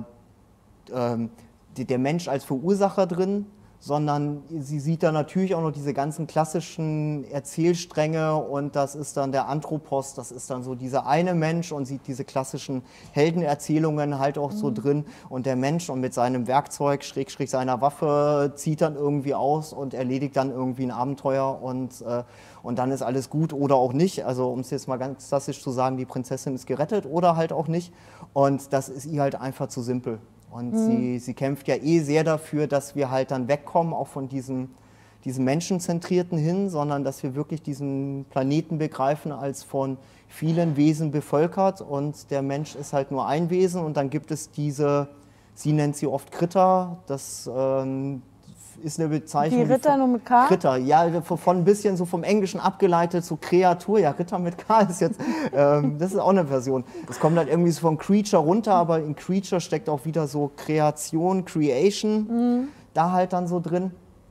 ähm, der Mensch als Verursacher drin, sondern sie sieht da natürlich auch noch diese ganzen klassischen Erzählstränge und das ist dann der Anthropos, das ist dann so dieser eine Mensch und sieht diese klassischen Heldenerzählungen halt auch mhm. so drin und der Mensch und mit seinem Werkzeug, schräg, schräg seiner Waffe, zieht dann irgendwie aus und erledigt dann irgendwie ein Abenteuer und, äh, und dann ist alles gut oder auch nicht. Also um es jetzt mal ganz klassisch zu sagen, die Prinzessin ist gerettet oder halt auch nicht und das ist ihr halt einfach zu simpel. Und mhm. sie, sie kämpft ja eh sehr dafür, dass wir halt dann wegkommen, auch von diesem, diesem Menschenzentrierten hin, sondern dass wir wirklich diesen Planeten begreifen als von vielen Wesen bevölkert und der Mensch ist halt nur ein Wesen und dann gibt es diese, sie nennt sie oft Krita, das ähm, ist eine Bezeichnung. Die Ritter nur mit K? Ritter, ja, von ein bisschen so vom Englischen abgeleitet zu Kreatur. Ja, Ritter mit K ist jetzt, ähm, das ist auch eine Version. Es kommt halt irgendwie so von Creature runter, aber in Creature steckt auch wieder so Kreation, Creation, mhm. da halt dann so drin.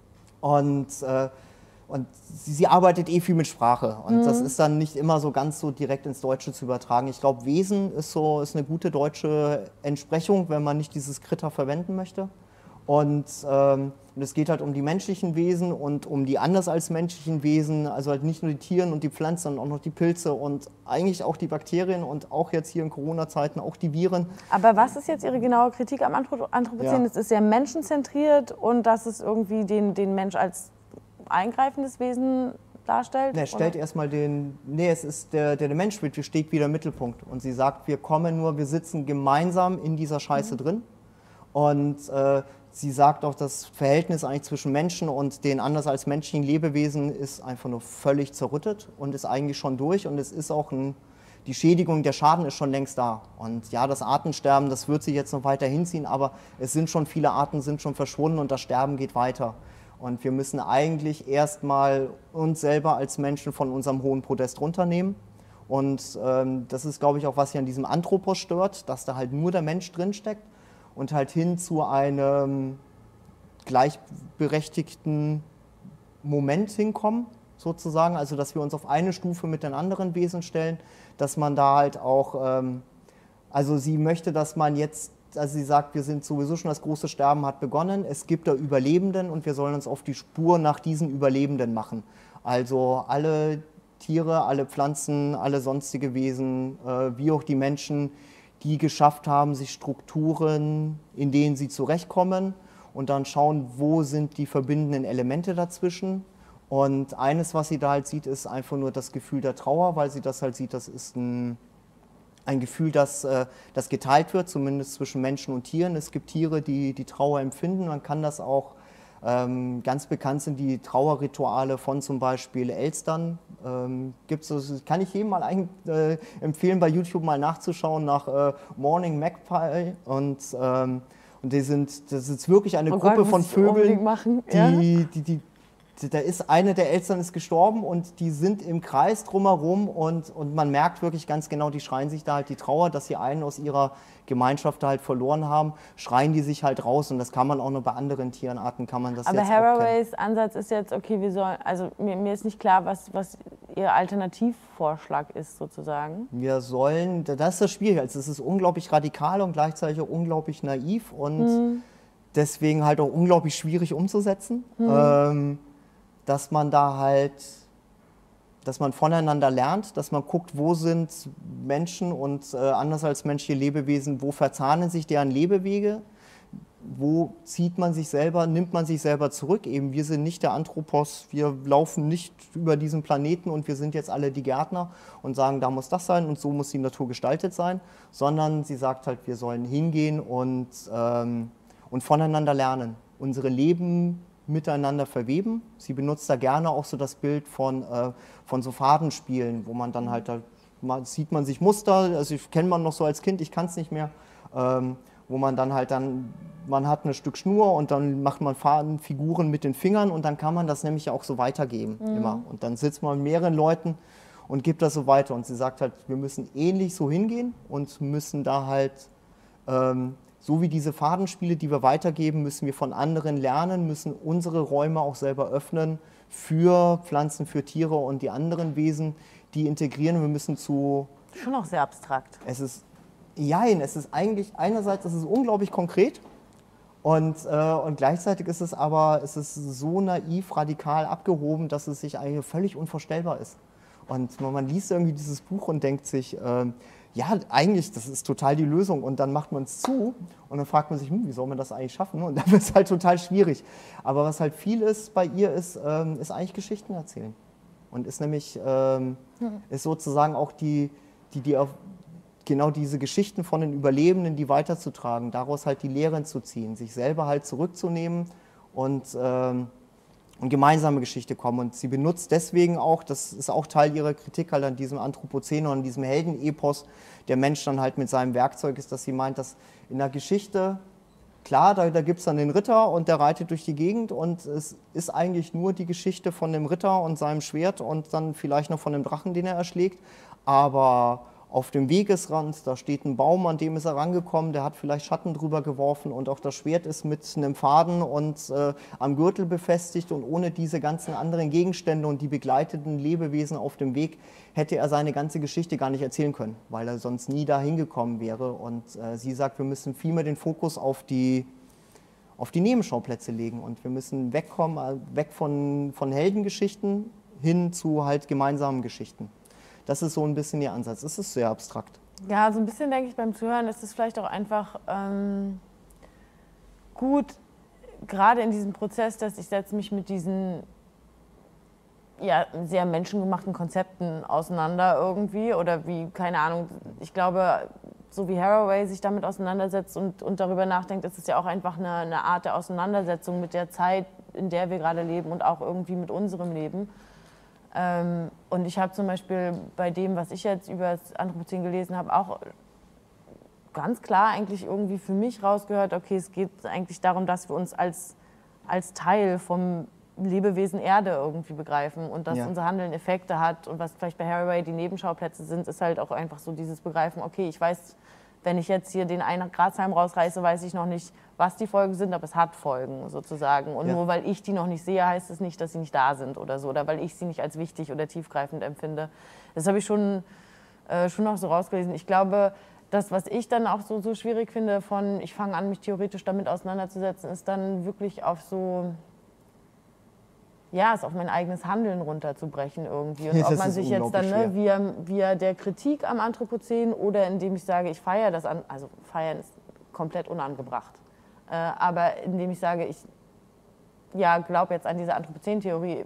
Und, äh, und sie, sie arbeitet eh viel mit Sprache. Und mhm. das ist dann nicht immer so ganz so direkt ins Deutsche zu übertragen. Ich glaube, Wesen ist, so, ist eine gute deutsche Entsprechung, wenn man nicht dieses Kritter verwenden möchte. Und ähm, es geht halt um die menschlichen Wesen und um die anders als menschlichen Wesen, also halt nicht nur die Tiere und die Pflanzen, sondern auch noch die Pilze und eigentlich auch die Bakterien und auch jetzt hier in Corona-Zeiten auch die Viren. Aber was ist jetzt Ihre genaue Kritik am Anthropozän? Es ist sehr menschenzentriert und dass es irgendwie den, den Mensch als eingreifendes Wesen darstellt? Ne, stellt erstmal den, nee, es ist der, der, der Mensch steht wieder im Mittelpunkt und sie sagt, wir kommen nur, wir sitzen gemeinsam in dieser Scheiße mhm. drin und äh, sie sagt auch, das Verhältnis eigentlich zwischen Menschen und den anders als menschlichen Lebewesen ist einfach nur völlig zerrüttet und ist eigentlich schon durch. Und es ist auch ein die Schädigung, der Schaden ist schon längst da. Und ja, das Artensterben, das wird sich jetzt noch weiter hinziehen, aber es sind schon viele Arten, sind schon verschwunden und das Sterben geht weiter. Und wir müssen eigentlich erstmal uns selber als Menschen von unserem hohen Podest runternehmen. Und ähm, das ist, glaube ich, auch was hier an diesem Anthropos stört, dass da halt nur der Mensch drinsteckt und halt hin zu einem gleichberechtigten Moment hinkommen, sozusagen. Also, dass wir uns auf eine Stufe mit den anderen Wesen stellen, dass man da halt auch, ähm, also sie möchte, dass man jetzt, also sie sagt, wir sind sowieso schon, das große Sterben hat begonnen, es gibt da Überlebenden und wir sollen uns auf die Spur nach diesen Überlebenden machen. Also alle Tiere, alle Pflanzen, alle sonstige Wesen, äh, wie auch die Menschen, die geschafft haben, sich Strukturen, in denen sie zurechtkommen und dann schauen, wo sind die verbindenden Elemente dazwischen. Und eines, was sie da halt sieht, ist einfach nur das Gefühl der Trauer, weil sie das halt sieht, das ist ein, ein Gefühl, das, äh, das geteilt wird, zumindest zwischen Menschen und Tieren. Es gibt Tiere, die die Trauer empfinden, man kann das auch, ähm, ganz bekannt sind die Trauerrituale von zum Beispiel Elstern. Ähm, gibt's, das kann ich jedem mal ein, äh, empfehlen, bei YouTube mal nachzuschauen nach äh, Morning Magpie und ähm, und die sind, das ist wirklich eine oh Gruppe Gott, von Vögeln, machen. die, Ja? die, die, die da ist eine der Eltern ist gestorben und die sind im Kreis drumherum und, und man merkt wirklich ganz genau, die schreien sich da halt die Trauer, dass sie einen aus ihrer Gemeinschaft da halt verloren haben, schreien die sich halt raus und das kann man auch nur bei anderen Tierenarten, kann man das Aber jetzt auch kennen. Haraways Ansatz ist jetzt, okay, wir sollen, also mir, mir ist nicht klar, was, was ihr Alternativvorschlag ist sozusagen. Wir sollen, das ist das Schwierige, also es ist unglaublich radikal und gleichzeitig auch unglaublich naiv und Hm. deswegen halt auch unglaublich schwierig umzusetzen. Hm. Ähm, dass man da halt, dass man voneinander lernt, dass man guckt, wo sind Menschen und äh, anders als menschliche Lebewesen, wo verzahnen sich deren Lebewege, wo zieht man sich selber, nimmt man sich selber zurück. Eben, wir sind nicht der Anthropos, wir laufen nicht über diesen Planeten und wir sind jetzt alle die Gärtner und sagen, da muss das sein und so muss die Natur gestaltet sein, sondern sie sagt halt, wir sollen hingehen und, ähm, und voneinander lernen, unsere Leben miteinander verweben. Sie benutzt da gerne auch so das Bild von, äh, von so Fadenspielen, wo man dann halt, da mal, sieht man sich Muster, also ich kenne man noch so als Kind, ich kann es nicht mehr, ähm, wo man dann halt dann, man hat ein Stück Schnur und dann macht man Fadenfiguren mit den Fingern und dann kann man das nämlich auch so weitergeben, mhm. immer. Und dann sitzt man mit mehreren Leuten und gibt das so weiter und sie sagt halt, wir müssen ähnlich so hingehen und müssen da halt, ähm, so wie diese Fadenspiele, die wir weitergeben, müssen wir von anderen lernen, müssen unsere Räume auch selber öffnen für Pflanzen, für Tiere und die anderen Wesen, die integrieren. Wir müssen zu... Schon auch sehr abstrakt. Es ist, jein, es ist eigentlich, einerseits ist es unglaublich konkret und, äh, und gleichzeitig ist es aber es ist so naiv, radikal abgehoben, dass es sich eigentlich völlig unvorstellbar ist. Und man, man liest irgendwie dieses Buch und denkt sich... Äh, ja, eigentlich, das ist total die Lösung und dann macht man es zu und dann fragt man sich, hm, wie soll man das eigentlich schaffen? Und dann wird es halt total schwierig. Aber was halt viel ist bei ihr, ist, ähm, ist eigentlich Geschichten erzählen. Und ist nämlich, ähm, mhm. ist sozusagen auch die, die, die auf genau diese Geschichten von den Überlebenden, die weiterzutragen, daraus halt die Lehren zu ziehen, sich selber halt zurückzunehmen und ähm, und gemeinsame Geschichte kommen. Und sie benutzt deswegen auch, das ist auch Teil ihrer Kritik halt an diesem Anthropozän und an diesem Heldenepos, der Mensch dann halt mit seinem Werkzeug ist, dass sie meint, dass in der Geschichte, klar, da, da gibt es dann den Ritter und der reitet durch die Gegend und es ist eigentlich nur die Geschichte von dem Ritter und seinem Schwert und dann vielleicht noch von dem Drachen, den er erschlägt, aber auf dem Wegesrand, da steht ein Baum, an dem ist er rangekommen, der hat vielleicht Schatten drüber geworfen und auch das Schwert ist mit einem Faden und äh, am Gürtel befestigt und ohne diese ganzen anderen Gegenstände und die begleiteten Lebewesen auf dem Weg hätte er seine ganze Geschichte gar nicht erzählen können, weil er sonst nie da hingekommen wäre. Und äh, sie sagt, wir müssen viel mehr den Fokus auf die, auf die Nebenschauplätze legen und wir müssen wegkommen, äh, weg von, von Heldengeschichten hin zu halt gemeinsamen Geschichten. Das ist so ein bisschen ihr Ansatz. Es ist sehr abstrakt. Ja, so ein bisschen denke ich beim Zuhören ist es vielleicht auch einfach ähm, gut, gerade in diesem Prozess, dass ich setze mich mit diesen ja, sehr menschengemachten Konzepten auseinander irgendwie oder wie, keine Ahnung, ich glaube, so wie Haraway sich damit auseinandersetzt und, und darüber nachdenkt, ist es ja auch einfach eine, eine Art der Auseinandersetzung mit der Zeit, in der wir gerade leben und auch irgendwie mit unserem Leben. Ähm, und ich habe zum Beispiel bei dem, was ich jetzt über das Anthropozän gelesen habe, auch ganz klar eigentlich irgendwie für mich rausgehört, okay, es geht eigentlich darum, dass wir uns als, als Teil vom Lebewesen Erde irgendwie begreifen und dass Ja. unser Handeln Effekte hat. Und was vielleicht bei Haraway die Nebenschauplätze sind, ist halt auch einfach so dieses Begreifen, okay, ich weiß, wenn ich jetzt hier den einen Grashalm rausreiße, weiß ich noch nicht, was die Folgen sind, aber es hat Folgen sozusagen. Und Ja. nur weil ich die noch nicht sehe, heißt es nicht, dass sie nicht da sind oder so. Oder weil ich sie nicht als wichtig oder tiefgreifend empfinde. Das habe ich schon, äh, schon noch so rausgelesen. Ich glaube, das, was ich dann auch so, so schwierig finde von, ich fange an, mich theoretisch damit auseinanderzusetzen, ist dann wirklich auf so, ja, es auf mein eigenes Handeln runterzubrechen irgendwie. Und Ja, ob das man ist sich jetzt dann unglaublich ne, via, via der Kritik am Anthropozän oder indem ich sage, ich feiere das an, also feiern ist komplett unangebracht, äh, aber indem ich sage, ich ja, glaube jetzt an diese Anthropozän-Theorie.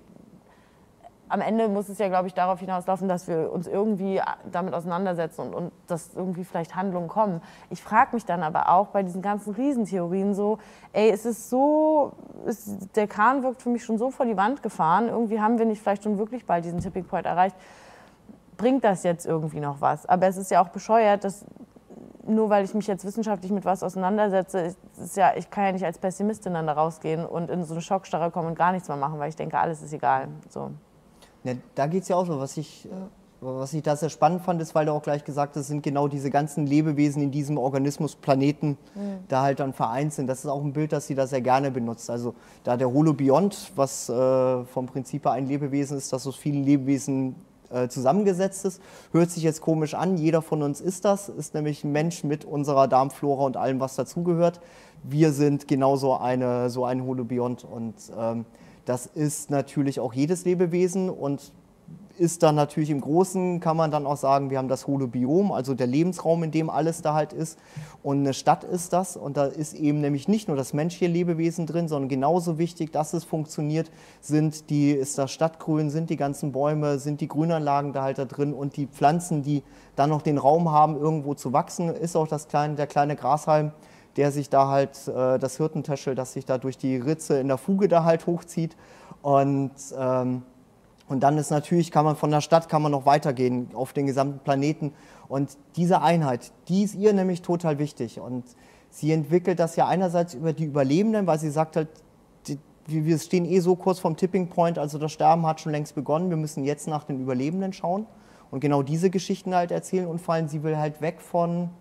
Am Ende muss es ja, glaube ich, darauf hinauslaufen, dass wir uns irgendwie damit auseinandersetzen und, und dass irgendwie vielleicht Handlungen kommen. Ich frage mich dann aber auch bei diesen ganzen Riesentheorien so, ey, es ist so, es, der Kahn wirkt für mich schon so vor die Wand gefahren, irgendwie haben wir nicht vielleicht schon wirklich bald diesen Tipping Point erreicht. Bringt das jetzt irgendwie noch was? Aber es ist ja auch bescheuert, dass nur weil ich mich jetzt wissenschaftlich mit was auseinandersetze, ist ja, ich kann ja nicht als Pessimistin dann da rausgehen und in so eine Schockstarre kommen und gar nichts mehr machen, weil ich denke, alles ist egal. So. Ja, da geht es ja auch so. Was ich, was ich da sehr spannend fand, ist, weil du auch gleich gesagt hast, sind genau diese ganzen Lebewesen in diesem Organismus, Planeten, mhm. da halt dann vereint sind. Das ist auch ein Bild, das sie da sehr gerne benutzt. Also da der Holobiont, was äh, vom Prinzip her ein Lebewesen ist, das aus vielen Lebewesen äh, zusammengesetzt ist, hört sich jetzt komisch an. Jeder von uns ist das, ist nämlich ein Mensch mit unserer Darmflora und allem, was dazugehört. Wir sind genauso eine, so ein Holobiont und ähm, das ist natürlich auch jedes Lebewesen und ist dann natürlich im Großen, kann man dann auch sagen, wir haben das Holobiom, also der Lebensraum, in dem alles da halt ist. Und eine Stadt ist das und da ist eben nämlich nicht nur das menschliche Lebewesen drin, sondern genauso wichtig, dass es funktioniert, sind die, ist das Stadtgrün, sind die ganzen Bäume, sind die Grünanlagen da halt da drin und die Pflanzen, die dann noch den Raum haben, irgendwo zu wachsen, ist auch das kleine, der kleine Grashalm, der sich da halt, äh, das Hirtentäschel, das sich da durch die Ritze in der Fuge da halt hochzieht. Und, ähm, und dann ist natürlich, kann man von der Stadt, kann man noch weitergehen auf den gesamten Planeten. Und diese Einheit, die ist ihr nämlich total wichtig. Und sie entwickelt das ja einerseits über die Überlebenden, weil sie sagt halt, die, wir stehen eh so kurz vom Tipping Point, also das Sterben hat schon längst begonnen, wir müssen jetzt nach den Überlebenden schauen und genau diese Geschichten halt erzählen und vor allem, sie will halt weg von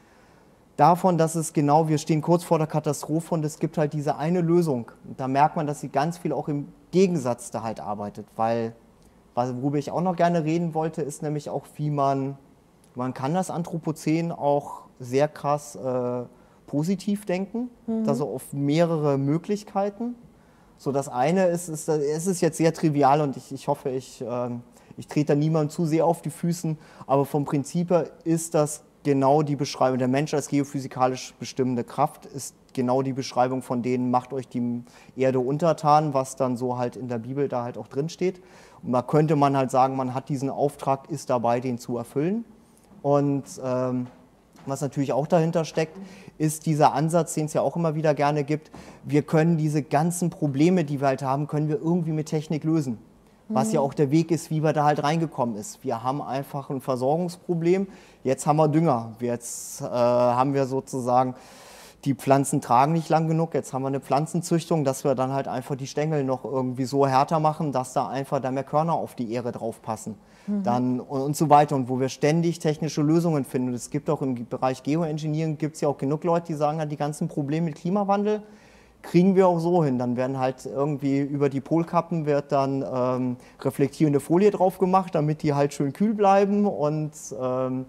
davon, dass es genau, wir stehen kurz vor der Katastrophe und es gibt halt diese eine Lösung. Und da merkt man, dass sie ganz viel auch im Gegensatz da halt arbeitet, weil, worüber ich auch noch gerne reden wollte, ist nämlich auch, wie man, man kann das Anthropozän auch sehr krass äh, positiv denken, mhm. also auf mehrere Möglichkeiten. So, das eine ist, ist, es ist jetzt sehr trivial und ich, ich hoffe, ich, äh, ich trete da niemandem zu sehr auf die Füßen, aber vom Prinzip her ist das genau die Beschreibung, der Mensch als geophysikalisch bestimmende Kraft ist genau die Beschreibung von denen, macht euch die Erde untertan, was dann so halt in der Bibel da halt auch drin steht. Und da könnte man halt sagen, man hat diesen Auftrag, ist dabei, den zu erfüllen. Und ähm, was natürlich auch dahinter steckt, ist dieser Ansatz, den es ja auch immer wieder gerne gibt, wir können diese ganzen Probleme, die wir halt haben, können wir irgendwie mit Technik lösen. Was ja auch der Weg ist, wie wir da halt reingekommen ist. Wir haben einfach ein Versorgungsproblem, jetzt haben wir Dünger, jetzt äh, haben wir sozusagen, die Pflanzen tragen nicht lang genug, jetzt haben wir eine Pflanzenzüchtung, dass wir dann halt einfach die Stängel noch irgendwie so härter machen, dass da einfach da mehr Körner auf die Ähre drauf passen. Mhm. Dann, und, und so weiter und wo wir ständig technische Lösungen finden. Und es gibt auch im Bereich Geoengineering, gibt es ja auch genug Leute, die sagen, die ganzen Probleme mit Klimawandel, kriegen wir auch so hin. Dann werden halt irgendwie über die Polkappen wird dann ähm, reflektierende Folie drauf gemacht, damit die halt schön kühl bleiben und ähm,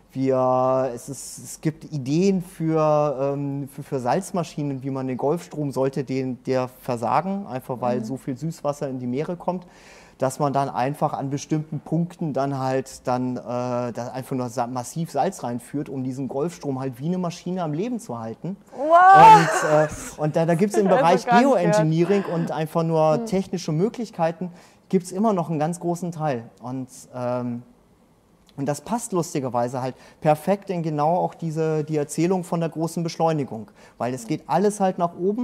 wir, es, ist, es gibt Ideen für, ähm, für, für Salzmaschinen, wie man den Golfstrom sollte, den, der versagen, einfach weil mhm. so viel Süßwasser in die Meere kommt, dass man dann einfach an bestimmten Punkten dann halt dann äh, da einfach nur massiv Salz reinführt, um diesen Golfstrom halt wie eine Maschine am Leben zu halten. Wow. Und, äh, und da, da gibt es im Bereich Geoengineering und einfach nur hm. technische Möglichkeiten, gibt es immer noch einen ganz großen Teil. Und, ähm, und das passt lustigerweise halt perfekt in genau auch diese, die Erzählung von der großen Beschleunigung. Weil es geht alles halt nach oben.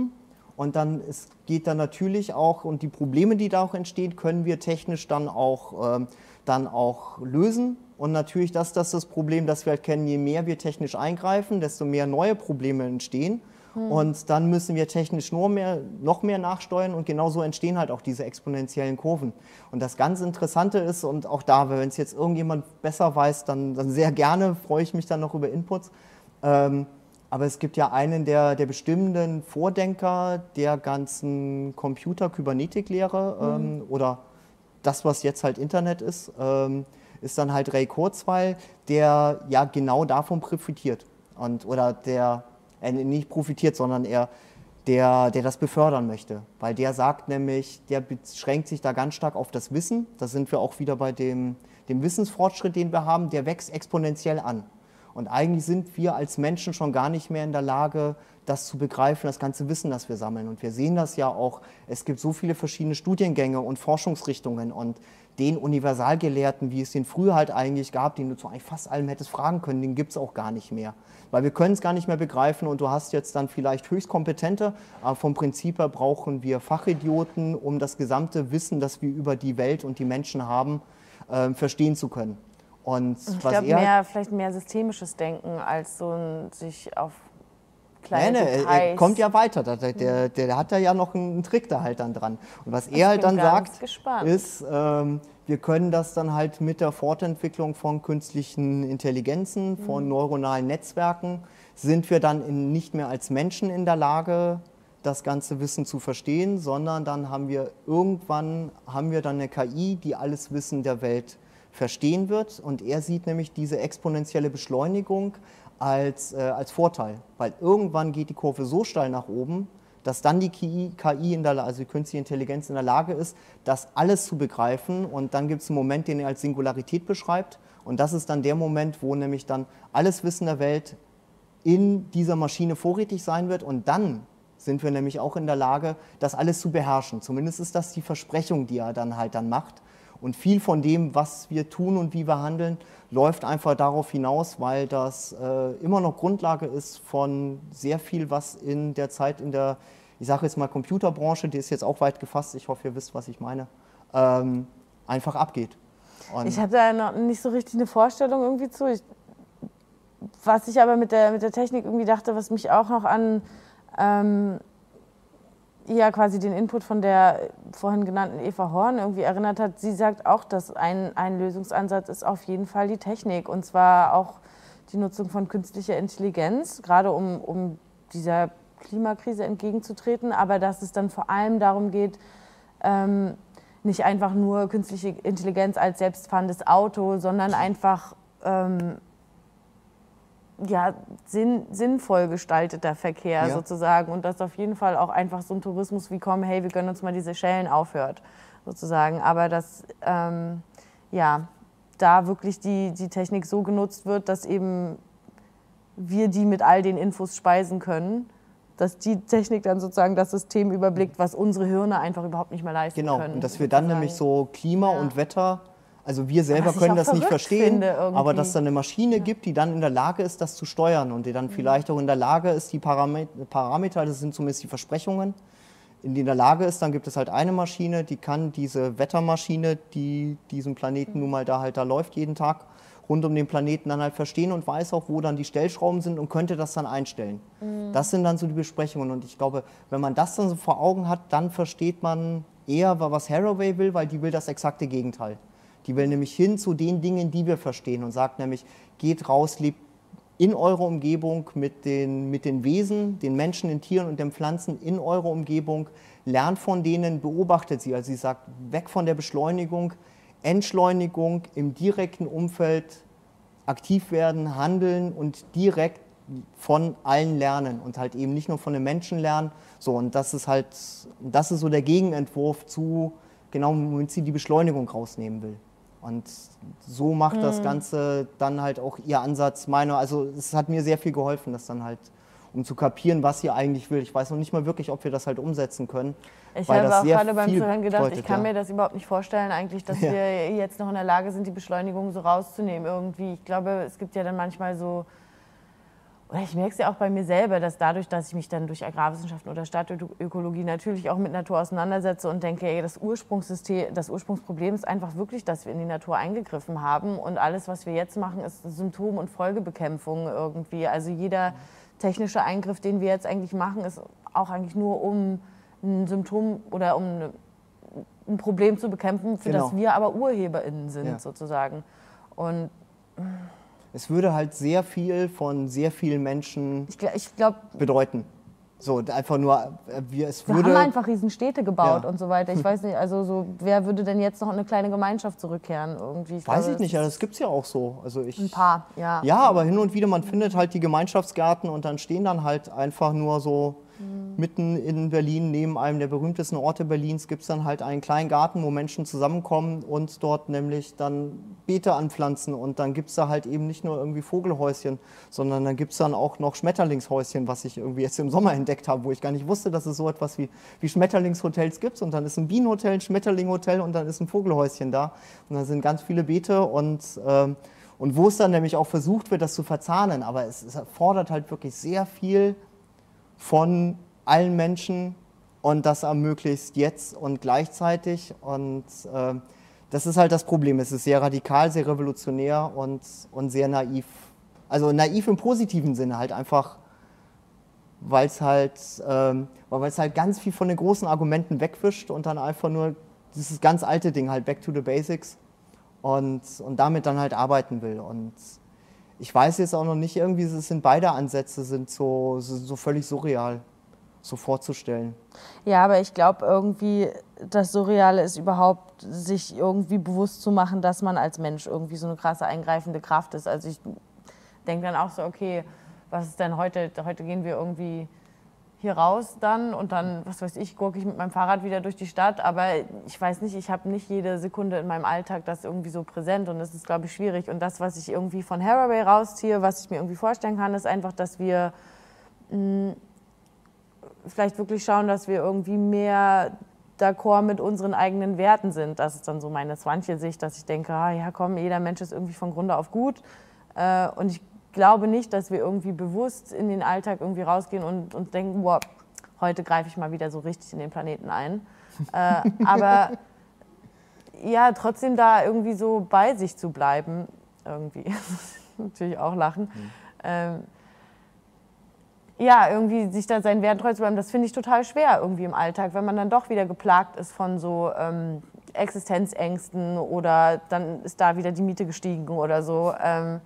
Und dann es geht dann natürlich auch, und die Probleme, die da auch entstehen, können wir technisch dann auch, ähm, dann auch lösen. Und natürlich, das, das ist das Problem, das wir halt kennen, je mehr wir technisch eingreifen, desto mehr neue Probleme entstehen. Hm. Und dann müssen wir technisch nur mehr, noch mehr nachsteuern und genauso entstehen halt auch diese exponentiellen Kurven. Und das ganz Interessante ist, und auch da, wenn es jetzt irgendjemand besser weiß, dann, dann sehr gerne, freue ich mich dann noch über Inputs. Ähm, aber es gibt ja einen der, der bestimmenden Vordenker der ganzen Computer-Kybernetik-Lehre ähm, hm. oder das, was jetzt halt Internet ist, ähm, ist dann halt Ray Kurzweil, der ja genau davon profitiert. Und, oder der äh, nicht profitiert, sondern er, der, der das befördern möchte. Weil der sagt nämlich, der beschränkt sich da ganz stark auf das Wissen. Da sind wir auch wieder bei dem, dem Wissensfortschritt, den wir haben, der wächst exponentiell an. Und eigentlich sind wir als Menschen schon gar nicht mehr in der Lage, das zu begreifen, das ganze Wissen, das wir sammeln. Und wir sehen das ja auch, es gibt so viele verschiedene Studiengänge und Forschungsrichtungen und den Universalgelehrten, wie es den früher halt eigentlich gab, den du zu eigentlich fast allem hättest fragen können, den gibt es auch gar nicht mehr. Weil wir können es gar nicht mehr begreifen und du hast jetzt dann vielleicht höchst kompetente, aber vom Prinzip her brauchen wir Fachidioten, um das gesamte Wissen, das wir über die Welt und die Menschen haben, äh, verstehen zu können. Und ich was glaube, er mehr, vielleicht mehr systemisches Denken als so ein sich auf kleine Nein, Details. er kommt ja weiter, der, der, der hat da ja noch einen Trick da halt dann dran. Und was er halt dann sagt, ist, ähm, wir können das dann halt mit der Fortentwicklung von künstlichen Intelligenzen, von mhm. neuronalen Netzwerken, sind wir dann in, nicht mehr als Menschen in der Lage, das ganze Wissen zu verstehen, sondern dann haben wir irgendwann haben wir dann eine K I, die alles Wissen der Welt verstehen wird. Und er sieht nämlich diese exponentielle Beschleunigung als, äh, als Vorteil, weil irgendwann geht die Kurve so steil nach oben, dass dann die K I, in der, also die künstliche Intelligenz in der Lage ist, das alles zu begreifen. Und dann gibt es einen Moment, den er als Singularität beschreibt. Und das ist dann der Moment, wo nämlich dann alles Wissen der Welt in dieser Maschine vorrätig sein wird. Und dann sind wir nämlich auch in der Lage, das alles zu beherrschen. Zumindest ist das die Versprechung, die er dann halt dann macht. Und viel von dem, was wir tun und wie wir handeln, läuft einfach darauf hinaus, weil das äh, immer noch Grundlage ist von sehr viel, was in der Zeit in der, ich sage jetzt mal Computerbranche, die ist jetzt auch weit gefasst, ich hoffe, ihr wisst, was ich meine, ähm, einfach abgeht. Und ich habe da noch nicht so richtig eine Vorstellung irgendwie zu. Ich, was ich aber mit der, mit der Technik irgendwie dachte, was mich auch noch an ähm, ja, quasi den Input von der vorhin genannten Eva Horn irgendwie erinnert hat. Sie sagt auch, dass ein, ein Lösungsansatz ist auf jeden Fall die Technik. Und zwar auch die Nutzung von künstlicher Intelligenz, gerade um, um dieser Klimakrise entgegenzutreten. Aber dass es dann vor allem darum geht, ähm, nicht einfach nur künstliche Intelligenz als selbstfahrendes Auto, sondern einfach ähm, ja, sinn, sinnvoll gestalteter Verkehr ja. sozusagen und dass auf jeden Fall auch einfach so ein Tourismus wie kommen, hey, wir gönnen uns mal die Seychellen aufhört sozusagen, aber dass ähm, ja, da wirklich die, die Technik so genutzt wird, dass eben wir die mit all den Infos speisen können, dass die Technik dann sozusagen das System überblickt, was unsere Hirne einfach überhaupt nicht mehr leisten genau. können. Genau, und dass wir dann sozusagen. nämlich so Klima ja. und Wetter, also wir selber können das nicht verstehen, aber dass es dann eine Maschine ja. gibt, die dann in der Lage ist, das zu steuern und die dann mhm. vielleicht auch in der Lage ist, die Parameter, das sind zumindest die Versprechungen, in die in der Lage ist, dann gibt es halt eine Maschine, die kann diese Wettermaschine, die diesen Planeten mhm. nun mal da halt da läuft jeden Tag, rund um den Planeten dann halt verstehen und weiß auch, wo dann die Stellschrauben sind und könnte das dann einstellen. Mhm. Das sind dann so die Besprechungen und ich glaube, wenn man das dann so vor Augen hat, dann versteht man eher, was Haraway will, weil die will das exakte Gegenteil. Die will nämlich hin zu den Dingen, die wir verstehen und sagt nämlich, geht raus, lebt in eurer Umgebung mit den, mit den Wesen, den Menschen, den Tieren und den Pflanzen in eurer Umgebung, lernt von denen, beobachtet sie. Also sie sagt, weg von der Beschleunigung, Entschleunigung, im direkten Umfeld aktiv werden, handeln und direkt von allen lernen und halt eben nicht nur von den Menschen lernen. So, und das ist halt, das ist so der Gegenentwurf zu, genau, womit sie die Beschleunigung rausnehmen will. Und so macht mhm. das Ganze dann halt auch ihr Ansatz meiner, also es hat mir sehr viel geholfen, das dann halt, um zu kapieren, was sie eigentlich will. Ich weiß noch nicht mal wirklich, ob wir das halt umsetzen können. Ich habe auch gerade beim Zuhören gedacht, bedeutet, ich kann ja. mir das überhaupt nicht vorstellen eigentlich, dass ja. wir jetzt noch in der Lage sind, die Beschleunigung so rauszunehmen irgendwie. Ich glaube, es gibt ja dann manchmal so oder ich merke es ja auch bei mir selber, dass dadurch, dass ich mich dann durch Agrarwissenschaften oder Stadtökologie natürlich auch mit Natur auseinandersetze und denke, ey, das Ursprungssystem, das Ursprungsproblem ist einfach wirklich, dass wir in die Natur eingegriffen haben und alles, was wir jetzt machen, ist Symptom- und Folgebekämpfung irgendwie. Also jeder technische Eingriff, den wir jetzt eigentlich machen, ist auch eigentlich nur, um ein Symptom oder um eine, ein Problem zu bekämpfen, für Genau. das wir aber UrheberInnen sind, Ja. sozusagen. Und Es würde halt sehr viel von sehr vielen Menschen ich, gl- ich glaube, bedeuten. So, einfach nur, äh, wir, es wir würde... haben einfach riesen Städte gebaut Ja. und so weiter. Ich weiß nicht, also so, wer würde denn jetzt noch in eine kleine Gemeinschaft zurückkehren? Irgendwie? Ich Weiß glaube, ich nicht, das ja, ist das gibt es ja auch so. Also ich, ein paar, ja. Ja, aber hin und wieder, man findet halt die Gemeinschaftsgärten und dann stehen dann halt einfach nur so mitten in Berlin, neben einem der berühmtesten Orte Berlins, gibt es dann halt einen kleinen Garten, wo Menschen zusammenkommen und dort nämlich dann Beete anpflanzen. Und dann gibt es da halt eben nicht nur irgendwie Vogelhäuschen, sondern dann gibt es dann auch noch Schmetterlingshäuschen, was ich irgendwie jetzt im Sommer entdeckt habe, wo ich gar nicht wusste, dass es so etwas wie, wie Schmetterlingshotels gibt. Und dann ist ein Bienenhotel, ein Schmetterlinghotel und dann ist ein Vogelhäuschen da. Und dann sind ganz viele Beete und... Ähm, Und wo es dann nämlich auch versucht wird, das zu verzahnen, aber es, es erfordert halt wirklich sehr viel von allen Menschen und das ermöglicht jetzt und gleichzeitig. Und äh, das ist halt das Problem. Es ist sehr radikal, sehr revolutionär und, und sehr naiv. Also naiv im positiven Sinne halt einfach, weil es halt, ähm, weil es halt ganz viel von den großen Argumenten wegwischt und dann einfach nur dieses ganz alte Ding halt back to the basics. Und, und damit dann halt arbeiten will. Und ich weiß jetzt auch noch nicht, irgendwie es sind beide Ansätze sind so, so, so völlig surreal, so vorzustellen. Ja, aber ich glaube irgendwie, das Surreale ist überhaupt, sich irgendwie bewusst zu machen, dass man als Mensch irgendwie so eine krasse eingreifende Kraft ist. Also ich denke dann auch so, okay, was ist denn heute? Heute gehen wir irgendwie hier raus dann und dann, was weiß ich, gucke ich mit meinem Fahrrad wieder durch die Stadt. Aber ich weiß nicht, ich habe nicht jede Sekunde in meinem Alltag das irgendwie so präsent und das ist, glaube ich, schwierig. Und das, was ich irgendwie von Haraway rausziehe, was ich mir irgendwie vorstellen kann, ist einfach, dass wir mh, vielleicht wirklich schauen, dass wir irgendwie mehr d'accord mit unseren eigenen Werten sind. Das ist dann so meine Swantje-Sicht, dass ich denke, ah, ja komm, jeder Mensch ist irgendwie von Grunde auf gut. Äh, und ich glaube nicht, dass wir irgendwie bewusst in den Alltag irgendwie rausgehen und, und denken, boah, heute greife ich mal wieder so richtig in den Planeten ein. Äh, aber ja, trotzdem da irgendwie so bei sich zu bleiben, irgendwie, natürlich auch lachen. Mhm. Ähm, ja, irgendwie sich da seinen Werten treu zu bleiben, das finde ich total schwer irgendwie im Alltag, wenn man dann doch wieder geplagt ist von so ähm, Existenzängsten oder dann ist da wieder die Miete gestiegen oder so. Ähm,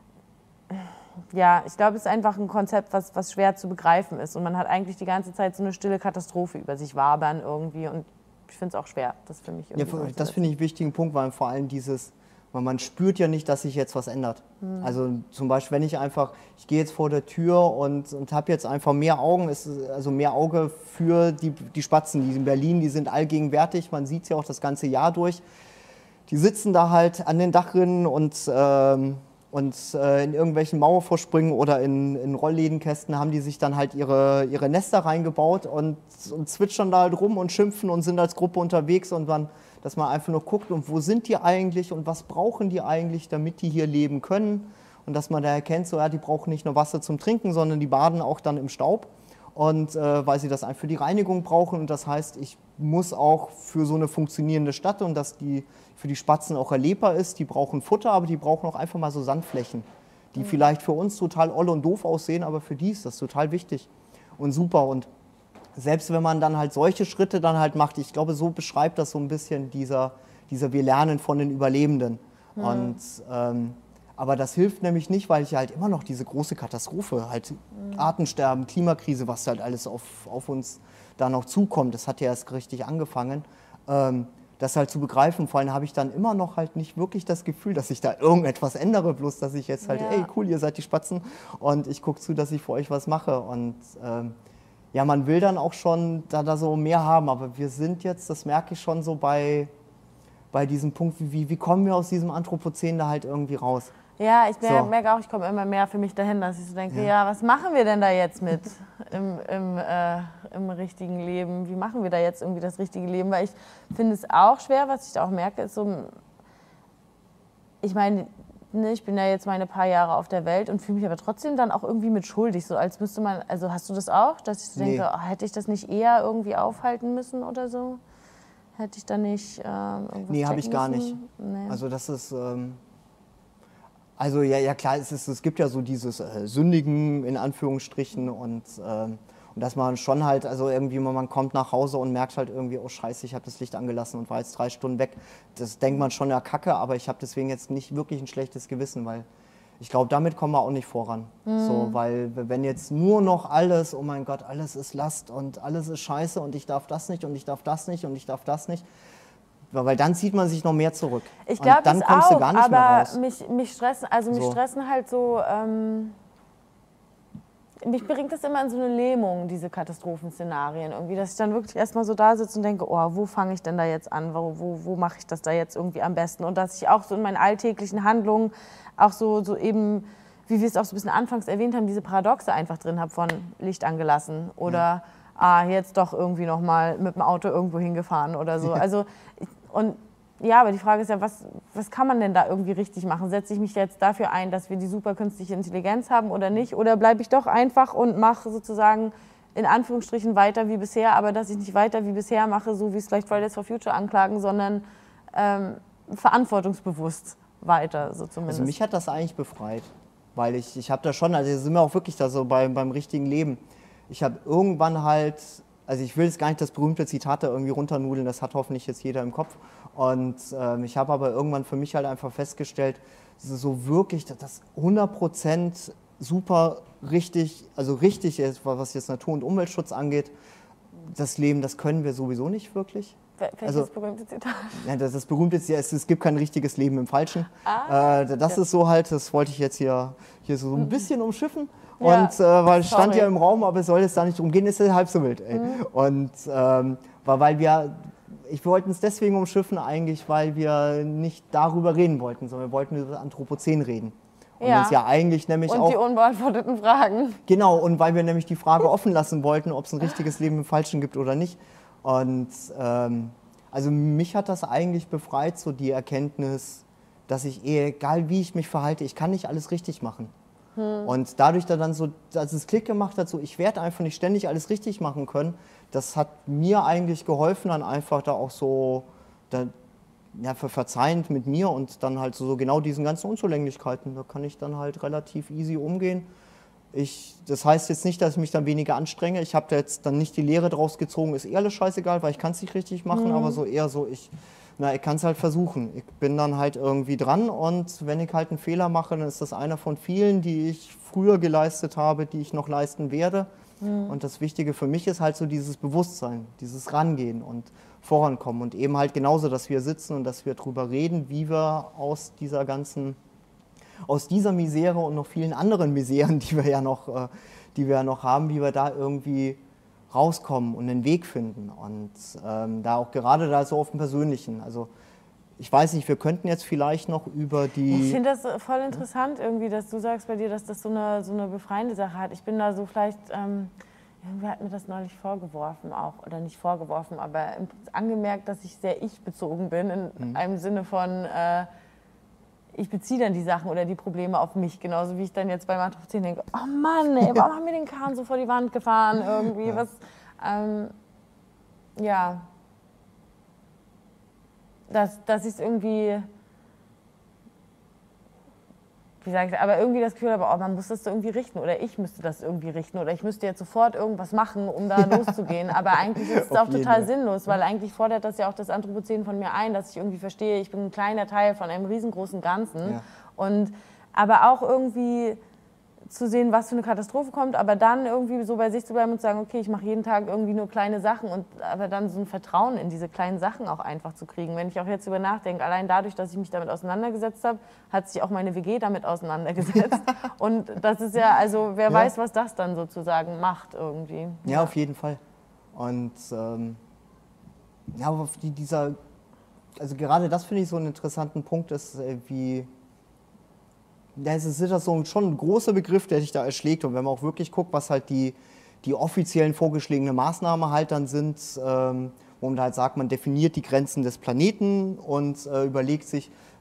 Ja, ich glaube, es ist einfach ein Konzept, was, was schwer zu begreifen ist. Und man hat eigentlich die ganze Zeit so eine stille Katastrophe über sich wabern irgendwie. Und ich finde es auch schwer, das für mich irgendwie Ja, das finde ich einen wichtigen Punkt, weil vor allem dieses, weil man spürt ja nicht, dass sich jetzt was ändert. Mhm. Also zum Beispiel, wenn ich einfach, ich gehe jetzt vor der Tür und, und habe jetzt einfach mehr Augen, ist, also mehr Auge für die, die Spatzen, die in Berlin, die sind allgegenwärtig, man sieht es ja auch das ganze Jahr durch. Die sitzen da halt an den Dachrinnen und... Ähm, Und äh, in irgendwelchen Mauervorsprüngen oder in, in Rolllädenkästen haben die sich dann halt ihre, ihre Nester reingebaut und, und zwitschern da halt rum und schimpfen und sind als Gruppe unterwegs. Und dann, dass man einfach nur guckt, und wo sind die eigentlich und was brauchen die eigentlich, damit die hier leben können. Und dass man da erkennt, so, ja, die brauchen nicht nur Wasser zum Trinken, sondern die baden auch dann im Staub. Und äh, weil sie das einfach für die Reinigung brauchen. Und das heißt, ich muss auch für so eine funktionierende Stadt und dass die für die Spatzen auch erlebbar ist, die brauchen Futter, aber die brauchen auch einfach mal so Sandflächen, die mhm. vielleicht für uns total oll und doof aussehen, aber für die ist das total wichtig und super. Und selbst wenn man dann halt solche Schritte dann halt macht, ich glaube, so beschreibt das so ein bisschen dieser, dieser wir lernen von den Überlebenden. Mhm. Und ähm, aber das hilft nämlich nicht, weil ich halt immer noch diese große Katastrophe, halt mhm. Artensterben, Klimakrise, was halt alles auf, auf uns da noch zukommt, das hat ja erst richtig angefangen, ähm, das halt zu begreifen. Vor allem habe ich dann immer noch halt nicht wirklich das Gefühl, dass ich da irgendetwas ändere, bloß dass ich jetzt halt, ja. ey cool, ihr seid die Spatzen und ich gucke zu, dass ich für euch was mache. Und ähm, ja, man will dann auch schon da, da so mehr haben, aber wir sind jetzt, das merke ich schon so bei, bei diesem Punkt, wie, wie kommen wir aus diesem Anthropozän da halt irgendwie raus? Ja, ich merke, so. merke auch, ich komme immer mehr für mich dahin, dass ich so denke, Ja. ja, was machen wir denn da jetzt mit im, im, äh, im richtigen Leben? Wie machen wir da jetzt irgendwie das richtige Leben? Weil ich finde es auch schwer, was ich auch merke, ist so, ich meine, ne, ich bin ja jetzt meine paar Jahre auf der Welt und fühle mich aber trotzdem dann auch irgendwie mit schuldig, so als müsste man, also hast du das auch, dass ich so Nee. denke, oh, hätte ich das nicht eher irgendwie aufhalten müssen oder so? Hätte ich da nicht ähm, irgendwas Nee, habe ich checken gar müssen? nicht. Nee. Also das ist, ähm, also ja, ja klar, es, ist, es gibt ja so dieses äh, Sündigen in Anführungsstrichen und, ähm, und dass man schon halt, also irgendwie man, man kommt nach Hause und merkt halt irgendwie, oh scheiße, ich habe das Licht angelassen und war jetzt drei Stunden weg. Das denkt man schon, ja kacke, aber ich habe deswegen jetzt nicht wirklich ein schlechtes Gewissen, weil ich glaube, damit kommen wir auch nicht voran. Mhm. So, weil wenn jetzt nur noch alles, oh mein Gott, alles ist Last und alles ist scheiße und ich darf das nicht und ich darf das nicht und ich darf das nicht, weil dann zieht man sich noch mehr zurück. Ich Und glaube dann es kommst auch, du gar nicht mehr aber raus. mich, mich stressen, also mich So. stressen halt so, ähm, mich bringt das immer in so eine Lähmung, diese Katastrophenszenarien irgendwie, dass ich dann wirklich erstmal so da sitze und denke, oh, wo fange ich denn da jetzt an, wo, wo, wo mache ich das da jetzt irgendwie am besten und dass ich auch so in meinen alltäglichen Handlungen auch so, so eben, wie wir es auch so ein bisschen anfangs erwähnt haben, diese Paradoxe einfach drin habe von Licht angelassen oder ja. ah, jetzt doch irgendwie noch mal mit dem Auto irgendwo hingefahren oder so. Also ich, und ja, aber die Frage ist ja, was, was kann man denn da irgendwie richtig machen? Setze ich mich jetzt dafür ein, dass wir die super künstliche Intelligenz haben oder nicht? Oder bleibe ich doch einfach und mache sozusagen in Anführungsstrichen weiter wie bisher, aber dass ich nicht weiter wie bisher mache, so wie es vielleicht Fridays for Future anklagen, sondern ähm, verantwortungsbewusst weiter, so zumindest. Also mich hat das eigentlich befreit, weil ich, ich habe da schon, also sind wir auch wirklich da so beim, beim richtigen Leben. Ich habe irgendwann halt, also ich will jetzt gar nicht das berühmte Zitat da irgendwie runternudeln, das hat hoffentlich jetzt jeder im Kopf. Und ähm, ich habe aber irgendwann für mich halt einfach festgestellt, so wirklich, dass das hundert Prozent super richtig, also richtig ist, was jetzt Natur- und Umweltschutz angeht, das Leben, das können wir sowieso nicht wirklich. Welches Also, berühmte Zitat? Ja, das, das berühmte ist ja, es, es gibt kein richtiges Leben im Falschen. Ah, äh, das ja. ist so halt, das wollte ich jetzt hier, hier so ein bisschen umschiffen. Ja, Und äh, weil es stand sorry. ja im Raum, aber es soll jetzt da nicht drum gehen, ist ja halb so wild. Ey. Mhm. Und ähm, weil, weil wir, ich wollten es deswegen umschiffen eigentlich, weil wir nicht darüber reden wollten, sondern wir wollten über das Anthropozän reden. Und Ja. uns ja eigentlich nämlich Und auch, die unbeantworteten Fragen. genau, und weil wir nämlich die Frage offen lassen wollten, ob es ein richtiges Leben im Falschen gibt oder nicht. Und ähm, also mich hat das eigentlich befreit, so die Erkenntnis, dass ich, egal wie ich mich verhalte, ich kann nicht alles richtig machen. Hm. Und dadurch da dann so, dass es Klick gemacht hat, so ich werde einfach nicht ständig alles richtig machen können, das hat mir eigentlich geholfen, dann einfach da auch so da, ja, verzeihend mit mir und dann halt so, so genau diesen ganzen Unzulänglichkeiten, da kann ich dann halt relativ easy umgehen. Ich, das heißt jetzt nicht, dass ich mich dann weniger anstrenge. Ich habe da jetzt dann nicht die Lehre draus gezogen, ist eher alles scheißegal, weil ich kann es nicht richtig machen, Mhm. aber so eher so, ich, na, ich kann es halt versuchen. Ich bin dann halt irgendwie dran und wenn ich halt einen Fehler mache, dann ist das einer von vielen, die ich früher geleistet habe, die ich noch leisten werde. Mhm. Und das Wichtige für mich ist halt so dieses Bewusstsein, dieses Rangehen und Vorankommen und eben halt genauso, dass wir sitzen und dass wir drüber reden, wie wir aus dieser ganzen aus dieser Misere und noch vielen anderen Miseren, die wir ja noch, äh, die wir ja noch haben, wie wir da irgendwie rauskommen und einen Weg finden. Und ähm, da auch gerade da so auf dem Persönlichen. Also ich weiß nicht, wir könnten jetzt vielleicht noch über die... Ich finde das voll interessant irgendwie, dass du sagst bei dir, dass das so eine, so eine befreiende Sache hat. Ich bin da so vielleicht... Ähm Irgendwer hat mir das neulich vorgeworfen auch, oder nicht vorgeworfen, aber angemerkt, dass ich sehr ich-bezogen bin, in mhm. einem Sinne von, äh, ich beziehe dann die Sachen oder die Probleme auf mich, genauso wie ich dann jetzt beim Anthropozän denke, oh Mann, ey, warum haben wir den Kahn so vor die Wand gefahren irgendwie, ja. was, ähm, ja, dass, dass ich es irgendwie... Wie sage ich, aber irgendwie das Gefühl habe, oh, man muss das so irgendwie richten oder ich müsste das irgendwie richten oder ich müsste jetzt sofort irgendwas machen, um da loszugehen. Aber eigentlich ist es auch total Fall. sinnlos, weil eigentlich fordert das ja auch das Anthropozän von mir ein, dass ich irgendwie verstehe, ich bin ein kleiner Teil von einem riesengroßen Ganzen. Ja. Und, aber auch irgendwie zu sehen, was für eine Katastrophe kommt, aber dann irgendwie so bei sich zu bleiben und zu sagen, okay, ich mache jeden Tag irgendwie nur kleine Sachen und aber dann so ein Vertrauen in diese kleinen Sachen auch einfach zu kriegen. Wenn ich auch jetzt über nachdenke, allein dadurch, dass ich mich damit auseinandergesetzt habe, hat sich auch meine W G damit auseinandergesetzt. Und das ist ja, also wer ja. weiß, was das dann sozusagen macht irgendwie. Ja, ja. Auf jeden Fall. Und ähm, ja, aber die, dieser, also gerade das finde ich so einen interessanten Punkt, ist wie Ja, es ist das so schon ein großer Begriff, der sich da erschlägt. Und wenn man auch wirklich guckt, was halt die, die offiziellen vorgeschlagene Maßnahmen halt dann sind, ähm, wo man halt sagt, man definiert die Grenzen des Planeten und äh, überlegt sich,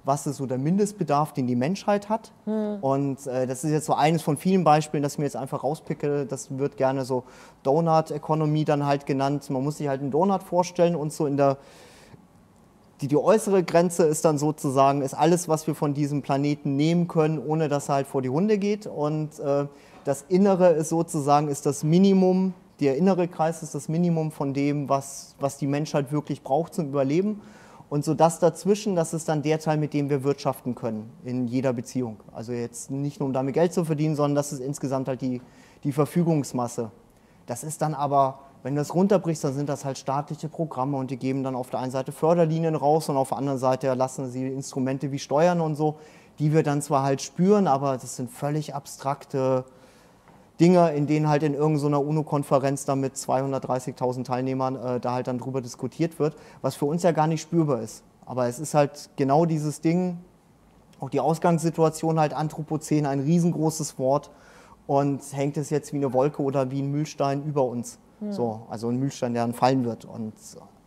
was ist so der Mindestbedarf, den die Menschheit hat. Hm. Und äh, das ist jetzt so eines von vielen Beispielen, das ich mir jetzt einfach rauspicke. Das wird gerne so Donut-Economy dann halt genannt. Man muss sich halt einen Donut vorstellen und so in der, die, die äußere Grenze ist dann sozusagen, ist alles, was wir von diesem Planeten nehmen können, ohne dass er halt vor die Hunde geht. Und äh, das Innere ist sozusagen, ist das Minimum, der innere Kreis ist das Minimum von dem, was, was die Menschheit wirklich braucht zum Überleben. Und so das dazwischen, das ist dann der Teil, mit dem wir wirtschaften können in jeder Beziehung. Also jetzt nicht nur, um damit Geld zu verdienen, sondern das ist insgesamt halt die, die Verfügungsmasse. Das ist dann aber, wenn du das runterbrichst, dann sind das halt staatliche Programme und die geben dann auf der einen Seite Förderlinien raus und auf der anderen Seite lassen sie Instrumente wie Steuern und so, die wir dann zwar halt spüren, aber das sind völlig abstrakte Dinge, in denen halt in irgendeiner UNO-Konferenz da mit zweihundertdreißigtausend Teilnehmern äh, da halt dann drüber diskutiert wird, was für uns ja gar nicht spürbar ist. Aber es ist halt genau dieses Ding, auch die Ausgangssituation halt Anthropozän, ein riesengroßes Wort und hängt es jetzt wie eine Wolke oder wie ein Mühlstein über uns. Ja. So, also ein Mühlstein, der dann fallen wird. Und,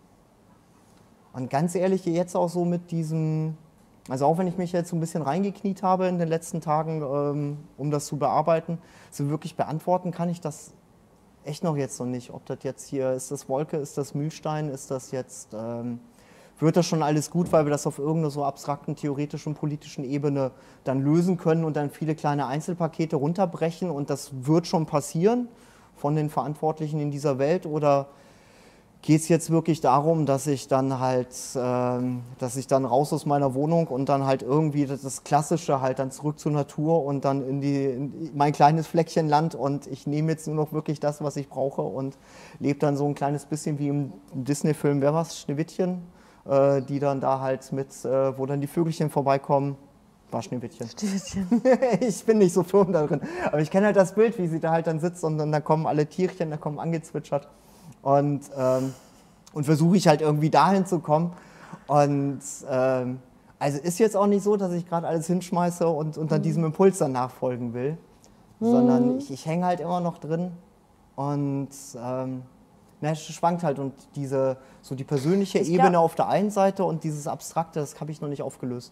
und ganz ehrlich, jetzt auch so mit diesem... Also auch wenn ich mich jetzt so ein bisschen reingekniet habe in den letzten Tagen, ähm, um das zu bearbeiten, so wirklich beantworten kann ich das echt noch jetzt noch nicht. Ob das jetzt hier, ist das Wolke, ist das Mühlstein, ist das jetzt, ähm, wird das schon alles gut, weil wir das auf irgendeiner so abstrakten, theoretischen, politischen Ebene dann lösen können und dann viele kleine Einzelpakete runterbrechen und das wird schon passieren von den Verantwortlichen in dieser Welt, oder geht es jetzt wirklich darum, dass ich dann halt, ähm, dass ich dann raus aus meiner Wohnung und dann halt irgendwie das, das Klassische halt dann zurück zur Natur und dann in, die, in mein kleines Fleckchen Land und ich nehme jetzt nur noch wirklich das, was ich brauche und lebe dann so ein kleines bisschen wie im Disney-Film, wer war's, Schneewittchen, äh, die dann da halt mit, äh, wo dann die Vögelchen vorbeikommen. War Schneewittchen. Schneewittchen. Ich bin nicht so firm da drin, aber ich kenne halt das Bild, wie sie da halt dann sitzt und dann da kommen alle Tierchen, da kommen angezwitschert. Und, ähm, und versuche ich halt irgendwie dahin zu kommen. Und ähm, also ist jetzt auch nicht so, dass ich gerade alles hinschmeiße und unter mhm. diesem Impuls dann nachfolgen will, mhm. sondern ich, ich hänge halt immer noch drin und ähm, na, es schwankt halt. Und diese, so die persönliche ich Ebene glaub, auf der einen Seite und dieses Abstrakte, das habe ich noch nicht aufgelöst.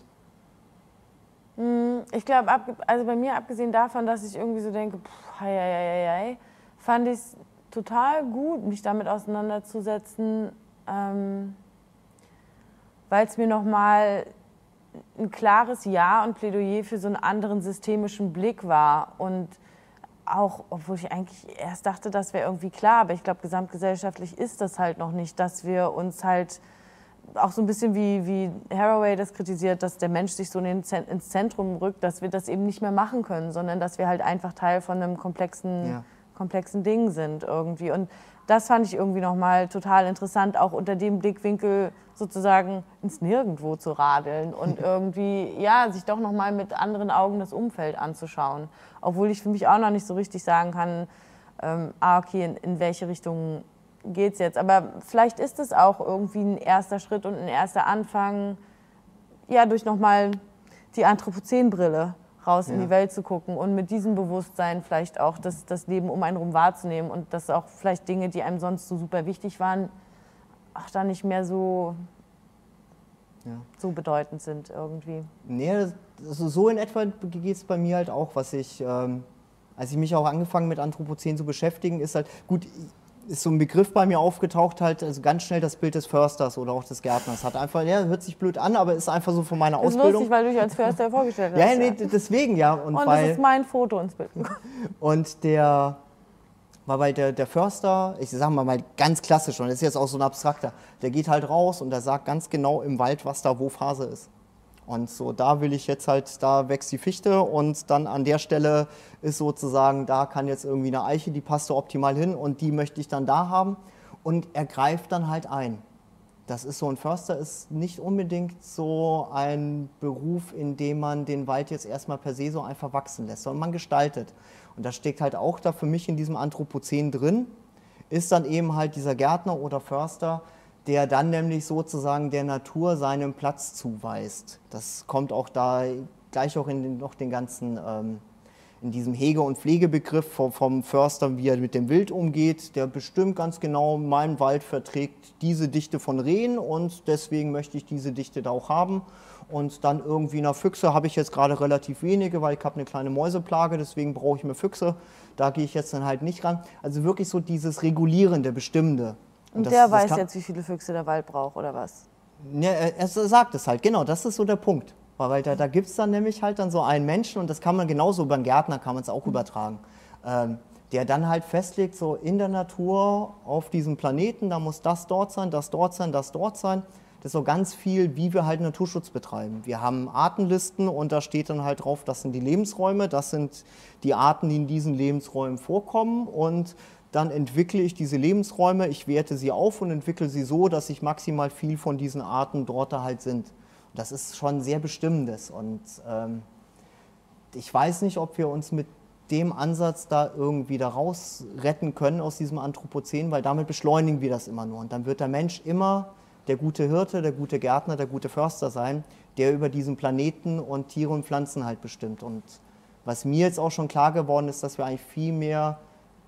Ich glaube, also bei mir, abgesehen davon, dass ich irgendwie so denke, pff, hei, hei, hei, hei, fand ich es total gut, mich damit auseinanderzusetzen, ähm, weil es mir nochmal ein klares Ja und Plädoyer für so einen anderen systemischen Blick war. Und auch, obwohl ich eigentlich erst dachte, das wäre irgendwie klar, aber ich glaube, gesamtgesellschaftlich ist das halt noch nicht, dass wir uns halt auch so ein bisschen wie, wie Haraway das kritisiert, dass der Mensch sich so ins Zentrum rückt, dass wir das eben nicht mehr machen können, sondern dass wir halt einfach Teil von einem komplexen ja. komplexen Dingen sind irgendwie. Und das fand ich irgendwie nochmal total interessant, auch unter dem Blickwinkel sozusagen ins Nirgendwo zu radeln und irgendwie, ja, sich doch nochmal mit anderen Augen das Umfeld anzuschauen. Obwohl ich für mich auch noch nicht so richtig sagen kann, ähm, ah, okay, in, in welche Richtung geht's jetzt. Aber vielleicht ist es auch irgendwie ein erster Schritt und ein erster Anfang, ja, durch nochmal die Anthropozän-Brille raus ja. in die Welt zu gucken und mit diesem Bewusstsein vielleicht auch das, das Leben um einen herum wahrzunehmen und dass auch vielleicht Dinge, die einem sonst so super wichtig waren, auch da nicht mehr so, ja. so bedeutend sind irgendwie. Nee, also so in etwa geht es bei mir halt auch, was ich, ähm, als ich mich auch angefangen mit Anthropozän zu beschäftigen, ist halt, gut, ist so ein Begriff bei mir aufgetaucht, halt, also ganz schnell das Bild des Försters oder auch des Gärtners. Hat einfach, ja, hört sich blöd an, aber ist einfach so von meiner das ist Ausbildung. Lustig, weil du dich als Förster vorgestellt hast. Ja, nee, deswegen ja. Und, und weil, das ist mein Foto ins Bild. Und der, weil der, der Förster, ich sag mal, mal ganz klassisch, und das ist jetzt auch so ein abstrakter, der geht halt raus und der sagt ganz genau im Wald, was da wo Phase ist. Und so, da will ich jetzt halt, da wächst die Fichte und dann an der Stelle ist sozusagen, da kann jetzt irgendwie eine Eiche, die passt da optimal hin und die möchte ich dann da haben und er greift dann halt ein. Das ist so, ein Förster ist nicht unbedingt so ein Beruf, in dem man den Wald jetzt erstmal per se so einfach wachsen lässt, sondern man gestaltet. Und das steckt halt auch da für mich in diesem Anthropozän drin, ist dann eben halt dieser Gärtner oder Förster, der dann nämlich sozusagen der Natur seinen Platz zuweist. Das kommt auch da gleich auch in den, noch den ganzen, ähm, in diesem Hege- und Pflegebegriff vom, vom Förster, wie er mit dem Wild umgeht, der bestimmt ganz genau, mein Wald verträgt diese Dichte von Rehen und deswegen möchte ich diese Dichte da auch haben. Und dann irgendwie, na, Füchse habe ich jetzt gerade relativ wenige, weil ich habe eine kleine Mäuseplage, deswegen brauche ich mir Füchse. Da gehe ich jetzt dann halt nicht ran. Also wirklich so dieses Regulierende, Bestimmende. Und, das, der das weiß kann, jetzt, wie viele Füchse der Wald braucht, oder was? Ja, er, er sagt es halt, genau, das ist so der Punkt. Weil da, da gibt es dann nämlich halt dann so einen Menschen, und das kann man genauso beim Gärtner, kann man es auch übertragen, ähm, der dann halt festlegt, so in der Natur, auf diesem Planeten, da muss das dort sein, das dort sein, das dort sein. Das ist so ganz viel, wie wir halt Naturschutz betreiben. Wir haben Artenlisten und da steht dann halt drauf, das sind die Lebensräume, das sind die Arten, die in diesen Lebensräumen vorkommen, und dann entwickle ich diese Lebensräume, ich werte sie auf und entwickle sie so, dass ich maximal viel von diesen Arten dort halt sind. Das ist schon sehr Bestimmendes, und ähm, ich weiß nicht, ob wir uns mit dem Ansatz da irgendwie da raus retten können aus diesem Anthropozän, weil damit beschleunigen wir das immer nur. Und dann wird der Mensch immer der gute Hirte, der gute Gärtner, der gute Förster sein, der über diesen Planeten und Tiere und Pflanzen halt bestimmt. Und was mir jetzt auch schon klar geworden ist, dass wir eigentlich viel mehr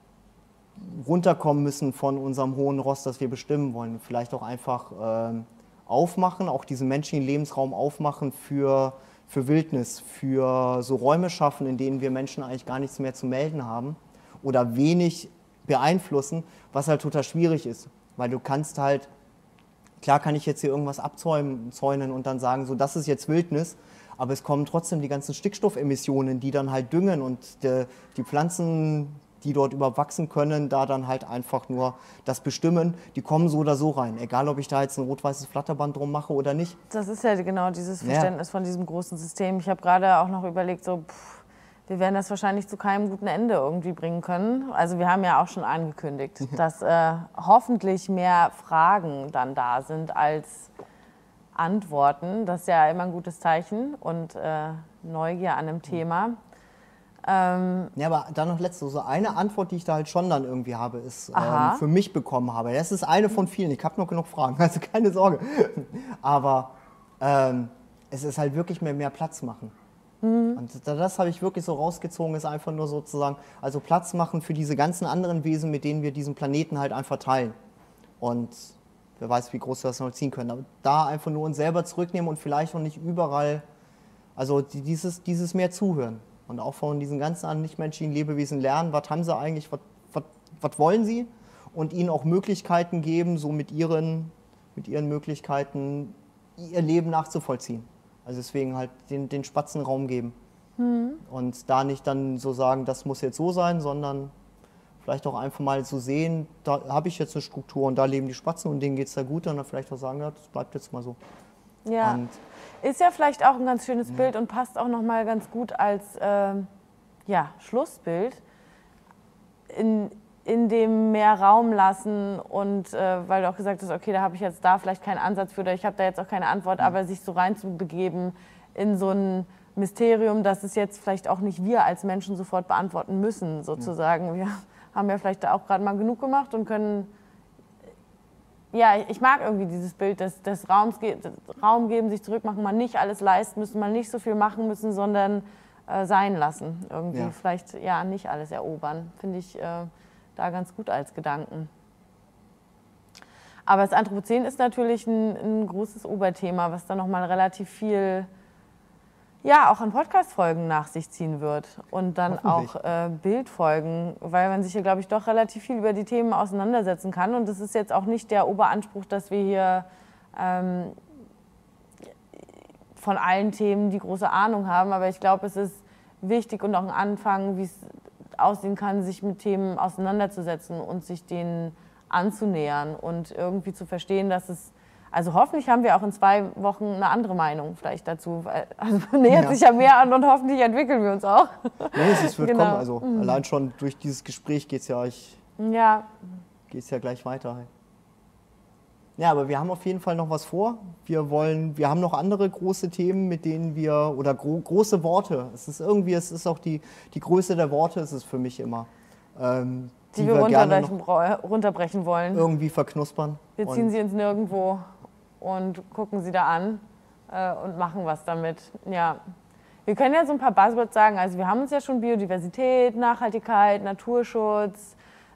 runterkommen müssen von unserem hohen Ross, das wir bestimmen wollen. Vielleicht auch einfach äh, aufmachen, auch diesen menschlichen Lebensraum aufmachen für, für Wildnis, für so Räume schaffen, in denen wir Menschen eigentlich gar nichts mehr zu melden haben oder wenig beeinflussen, was halt total schwierig ist. Weil du kannst halt, klar kann ich jetzt hier irgendwas abzäunen und dann sagen, so, das ist jetzt Wildnis, aber es kommen trotzdem die ganzen Stickstoffemissionen, die dann halt düngen, und die, die Pflanzen, die dort überhaupt wachsen können, da dann halt einfach nur das bestimmen, die kommen so oder so rein, egal ob ich da jetzt ein rot-weißes Flatterband drum mache oder nicht. Das ist ja genau dieses Verständnis ja. von diesem großen System. Ich habe gerade auch noch überlegt, so, pff, wir werden das wahrscheinlich zu keinem guten Ende irgendwie bringen können. Also wir haben ja auch schon angekündigt, dass äh, hoffentlich mehr Fragen dann da sind als Antworten. Das ist ja immer ein gutes Zeichen, und äh, Neugier an einem Thema. Ähm, ja, aber dann noch letzte, so eine Antwort, die ich da halt schon dann irgendwie habe, ist, Aha. ähm, für mich bekommen habe. Das ist eine von vielen, ich habe noch genug Fragen, also keine Sorge. Aber ähm, es ist halt wirklich mehr, mehr Platz machen. Mhm. Und das habe ich wirklich so rausgezogen, ist einfach nur sozusagen, also Platz machen für diese ganzen anderen Wesen, mit denen wir diesen Planeten halt einfach teilen. Und wer weiß, wie groß wir das noch ziehen können. Aber da einfach nur uns selber zurücknehmen und vielleicht noch nicht überall, also dieses, dieses mehr zuhören. Und auch von diesen ganzen anderen nichtmenschlichen Lebewesen lernen, was haben sie eigentlich, was, was, was wollen sie? Und ihnen auch Möglichkeiten geben, so mit ihren, mit ihren Möglichkeiten ihr Leben nachzuvollziehen. Also deswegen halt den, den Spatzen Raum geben. Mhm. Und da nicht dann so sagen, das muss jetzt so sein, sondern vielleicht auch einfach mal so sehen, da habe ich jetzt eine Struktur und da leben die Spatzen und denen geht es da gut, und dann vielleicht auch sagen, ja, das bleibt jetzt mal so. Ja. Und ist ja vielleicht auch ein ganz schönes Bild und passt auch noch mal ganz gut als äh, ja, Schlussbild, in, in dem mehr Raum lassen, und äh, weil du auch gesagt hast, okay, da habe ich jetzt da vielleicht keinen Ansatz für, oder ich habe da jetzt auch keine Antwort, aber sich so reinzubegeben in so ein Mysterium, dass es jetzt vielleicht auch nicht wir als Menschen sofort beantworten müssen, sozusagen. Wir haben ja vielleicht da auch gerade mal genug gemacht und können. Ja, ich mag irgendwie dieses Bild des, des Raums, Raum geben, sich zurückmachen, mal nicht alles leisten müssen, mal nicht so viel machen müssen, sondern äh, sein lassen. Irgendwie ja. Vielleicht ja nicht alles erobern, finde ich äh, da ganz gut als Gedanken. Aber das Anthropozän ist natürlich ein, ein großes Oberthema, was dann nochmal relativ viel, ja, auch an Podcast-Folgen nach sich ziehen wird und dann auch äh, Bildfolgen, weil man sich ja, glaube ich, doch relativ viel über die Themen auseinandersetzen kann. Und das ist jetzt auch nicht der Oberanspruch, dass wir hier ähm, von allen Themen die große Ahnung haben. Aber ich glaube, es ist wichtig und auch ein Anfang, wie es aussehen kann, sich mit Themen auseinanderzusetzen und sich denen anzunähern und irgendwie zu verstehen, dass es. Also hoffentlich haben wir auch in zwei Wochen eine andere Meinung vielleicht dazu. Also nähert ja. sich ja mehr an und hoffentlich entwickeln wir uns auch. Nee, es wird genau. kommen. Also mhm. allein schon durch dieses Gespräch geht es ja, ja. ja gleich weiter. Ja, aber wir haben auf jeden Fall noch was vor. Wir wollen, wir haben noch andere große Themen, mit denen wir, oder gro große Worte. Es ist irgendwie, es ist auch die, die Größe der Worte, ist es für mich immer. Ähm, die, die wir, wir runterbrechen, runterbrechen wollen. Irgendwie verknuspern. Wir ziehen sie ins Nirgendwo und gucken sie da an äh, und machen was damit. Ja. Wir können ja so ein paar Buzzwords sagen. Also wir haben uns ja schon Biodiversität, Nachhaltigkeit, Naturschutz,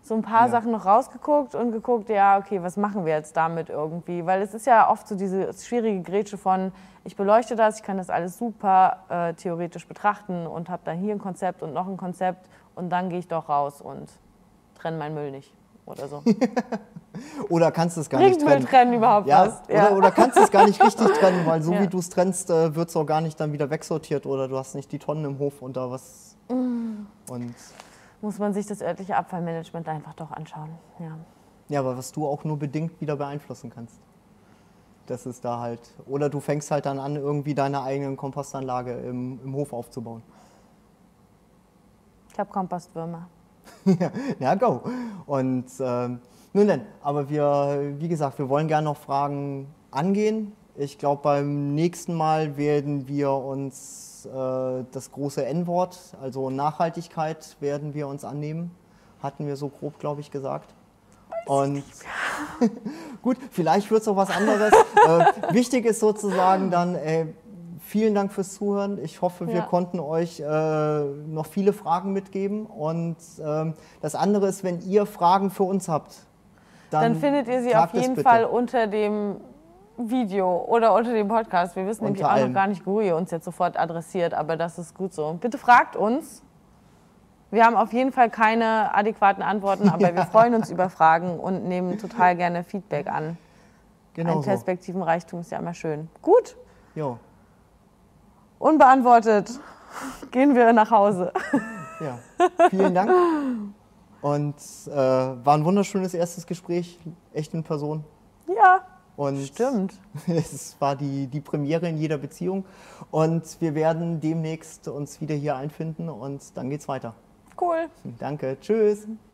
so ein paar Ja. Sachen noch rausgeguckt und geguckt, ja, okay, was machen wir jetzt damit irgendwie? Weil es ist ja oft so diese schwierige Grätsche von, ich beleuchte das, ich kann das alles super äh, theoretisch betrachten und habe dann hier ein Konzept und noch ein Konzept und dann gehe ich doch raus und trenne meinen Müll nicht oder so. Oder kannst du es gar Bringt nicht Müll trennen. trennen überhaupt Ja, was? Ja. Oder, oder kannst du es gar nicht richtig trennen, weil so Ja. wie du es trennst, äh, wird es auch gar nicht dann wieder wegsortiert oder du hast nicht die Tonnen im Hof und da was. Mm. Und Muss man sich das örtliche Abfallmanagement einfach doch anschauen. Ja. ja, aber was du auch nur bedingt wieder beeinflussen kannst. Das ist da halt. Oder du fängst halt dann an, irgendwie deine eigene Kompostanlage im, im Hof aufzubauen. Ich habe Kompostwürmer. Ja, go. Und ähm, nun denn, aber wir, wie gesagt, wir wollen gerne noch Fragen angehen. Ich glaube, beim nächsten Mal werden wir uns äh, das große N-Wort, also Nachhaltigkeit, werden wir uns annehmen. Hatten wir so grob, glaube ich, gesagt. Und gut, vielleicht wird es auch was anderes. äh, wichtig ist sozusagen dann, äh, vielen Dank fürs Zuhören. Ich hoffe, wir Ja. konnten euch äh, noch viele Fragen mitgeben. Und ähm, das andere ist, wenn ihr Fragen für uns habt, dann, Dann findet ihr sie fragt auf es jeden bitte. Fall unter dem Video oder unter dem Podcast. Wir wissen nämlich Unter auch allem. noch gar nicht, wo ihr uns jetzt sofort adressiert, aber das ist gut so. Bitte fragt uns. Wir haben auf jeden Fall keine adäquaten Antworten, aber wir freuen uns über Fragen und nehmen total gerne Feedback an. Genau Ein so. Perspektivenreichtum ist ja immer schön. Gut, Jo. unbeantwortet. Gehen wir nach Hause. Ja. Vielen Dank. Und äh, war ein wunderschönes erstes Gespräch, echt in Person. Ja, Und stimmt. es war die, die Premiere in jeder Beziehung. Und wir werden demnächst uns wieder hier einfinden und dann geht's weiter. Cool. Danke. Tschüss.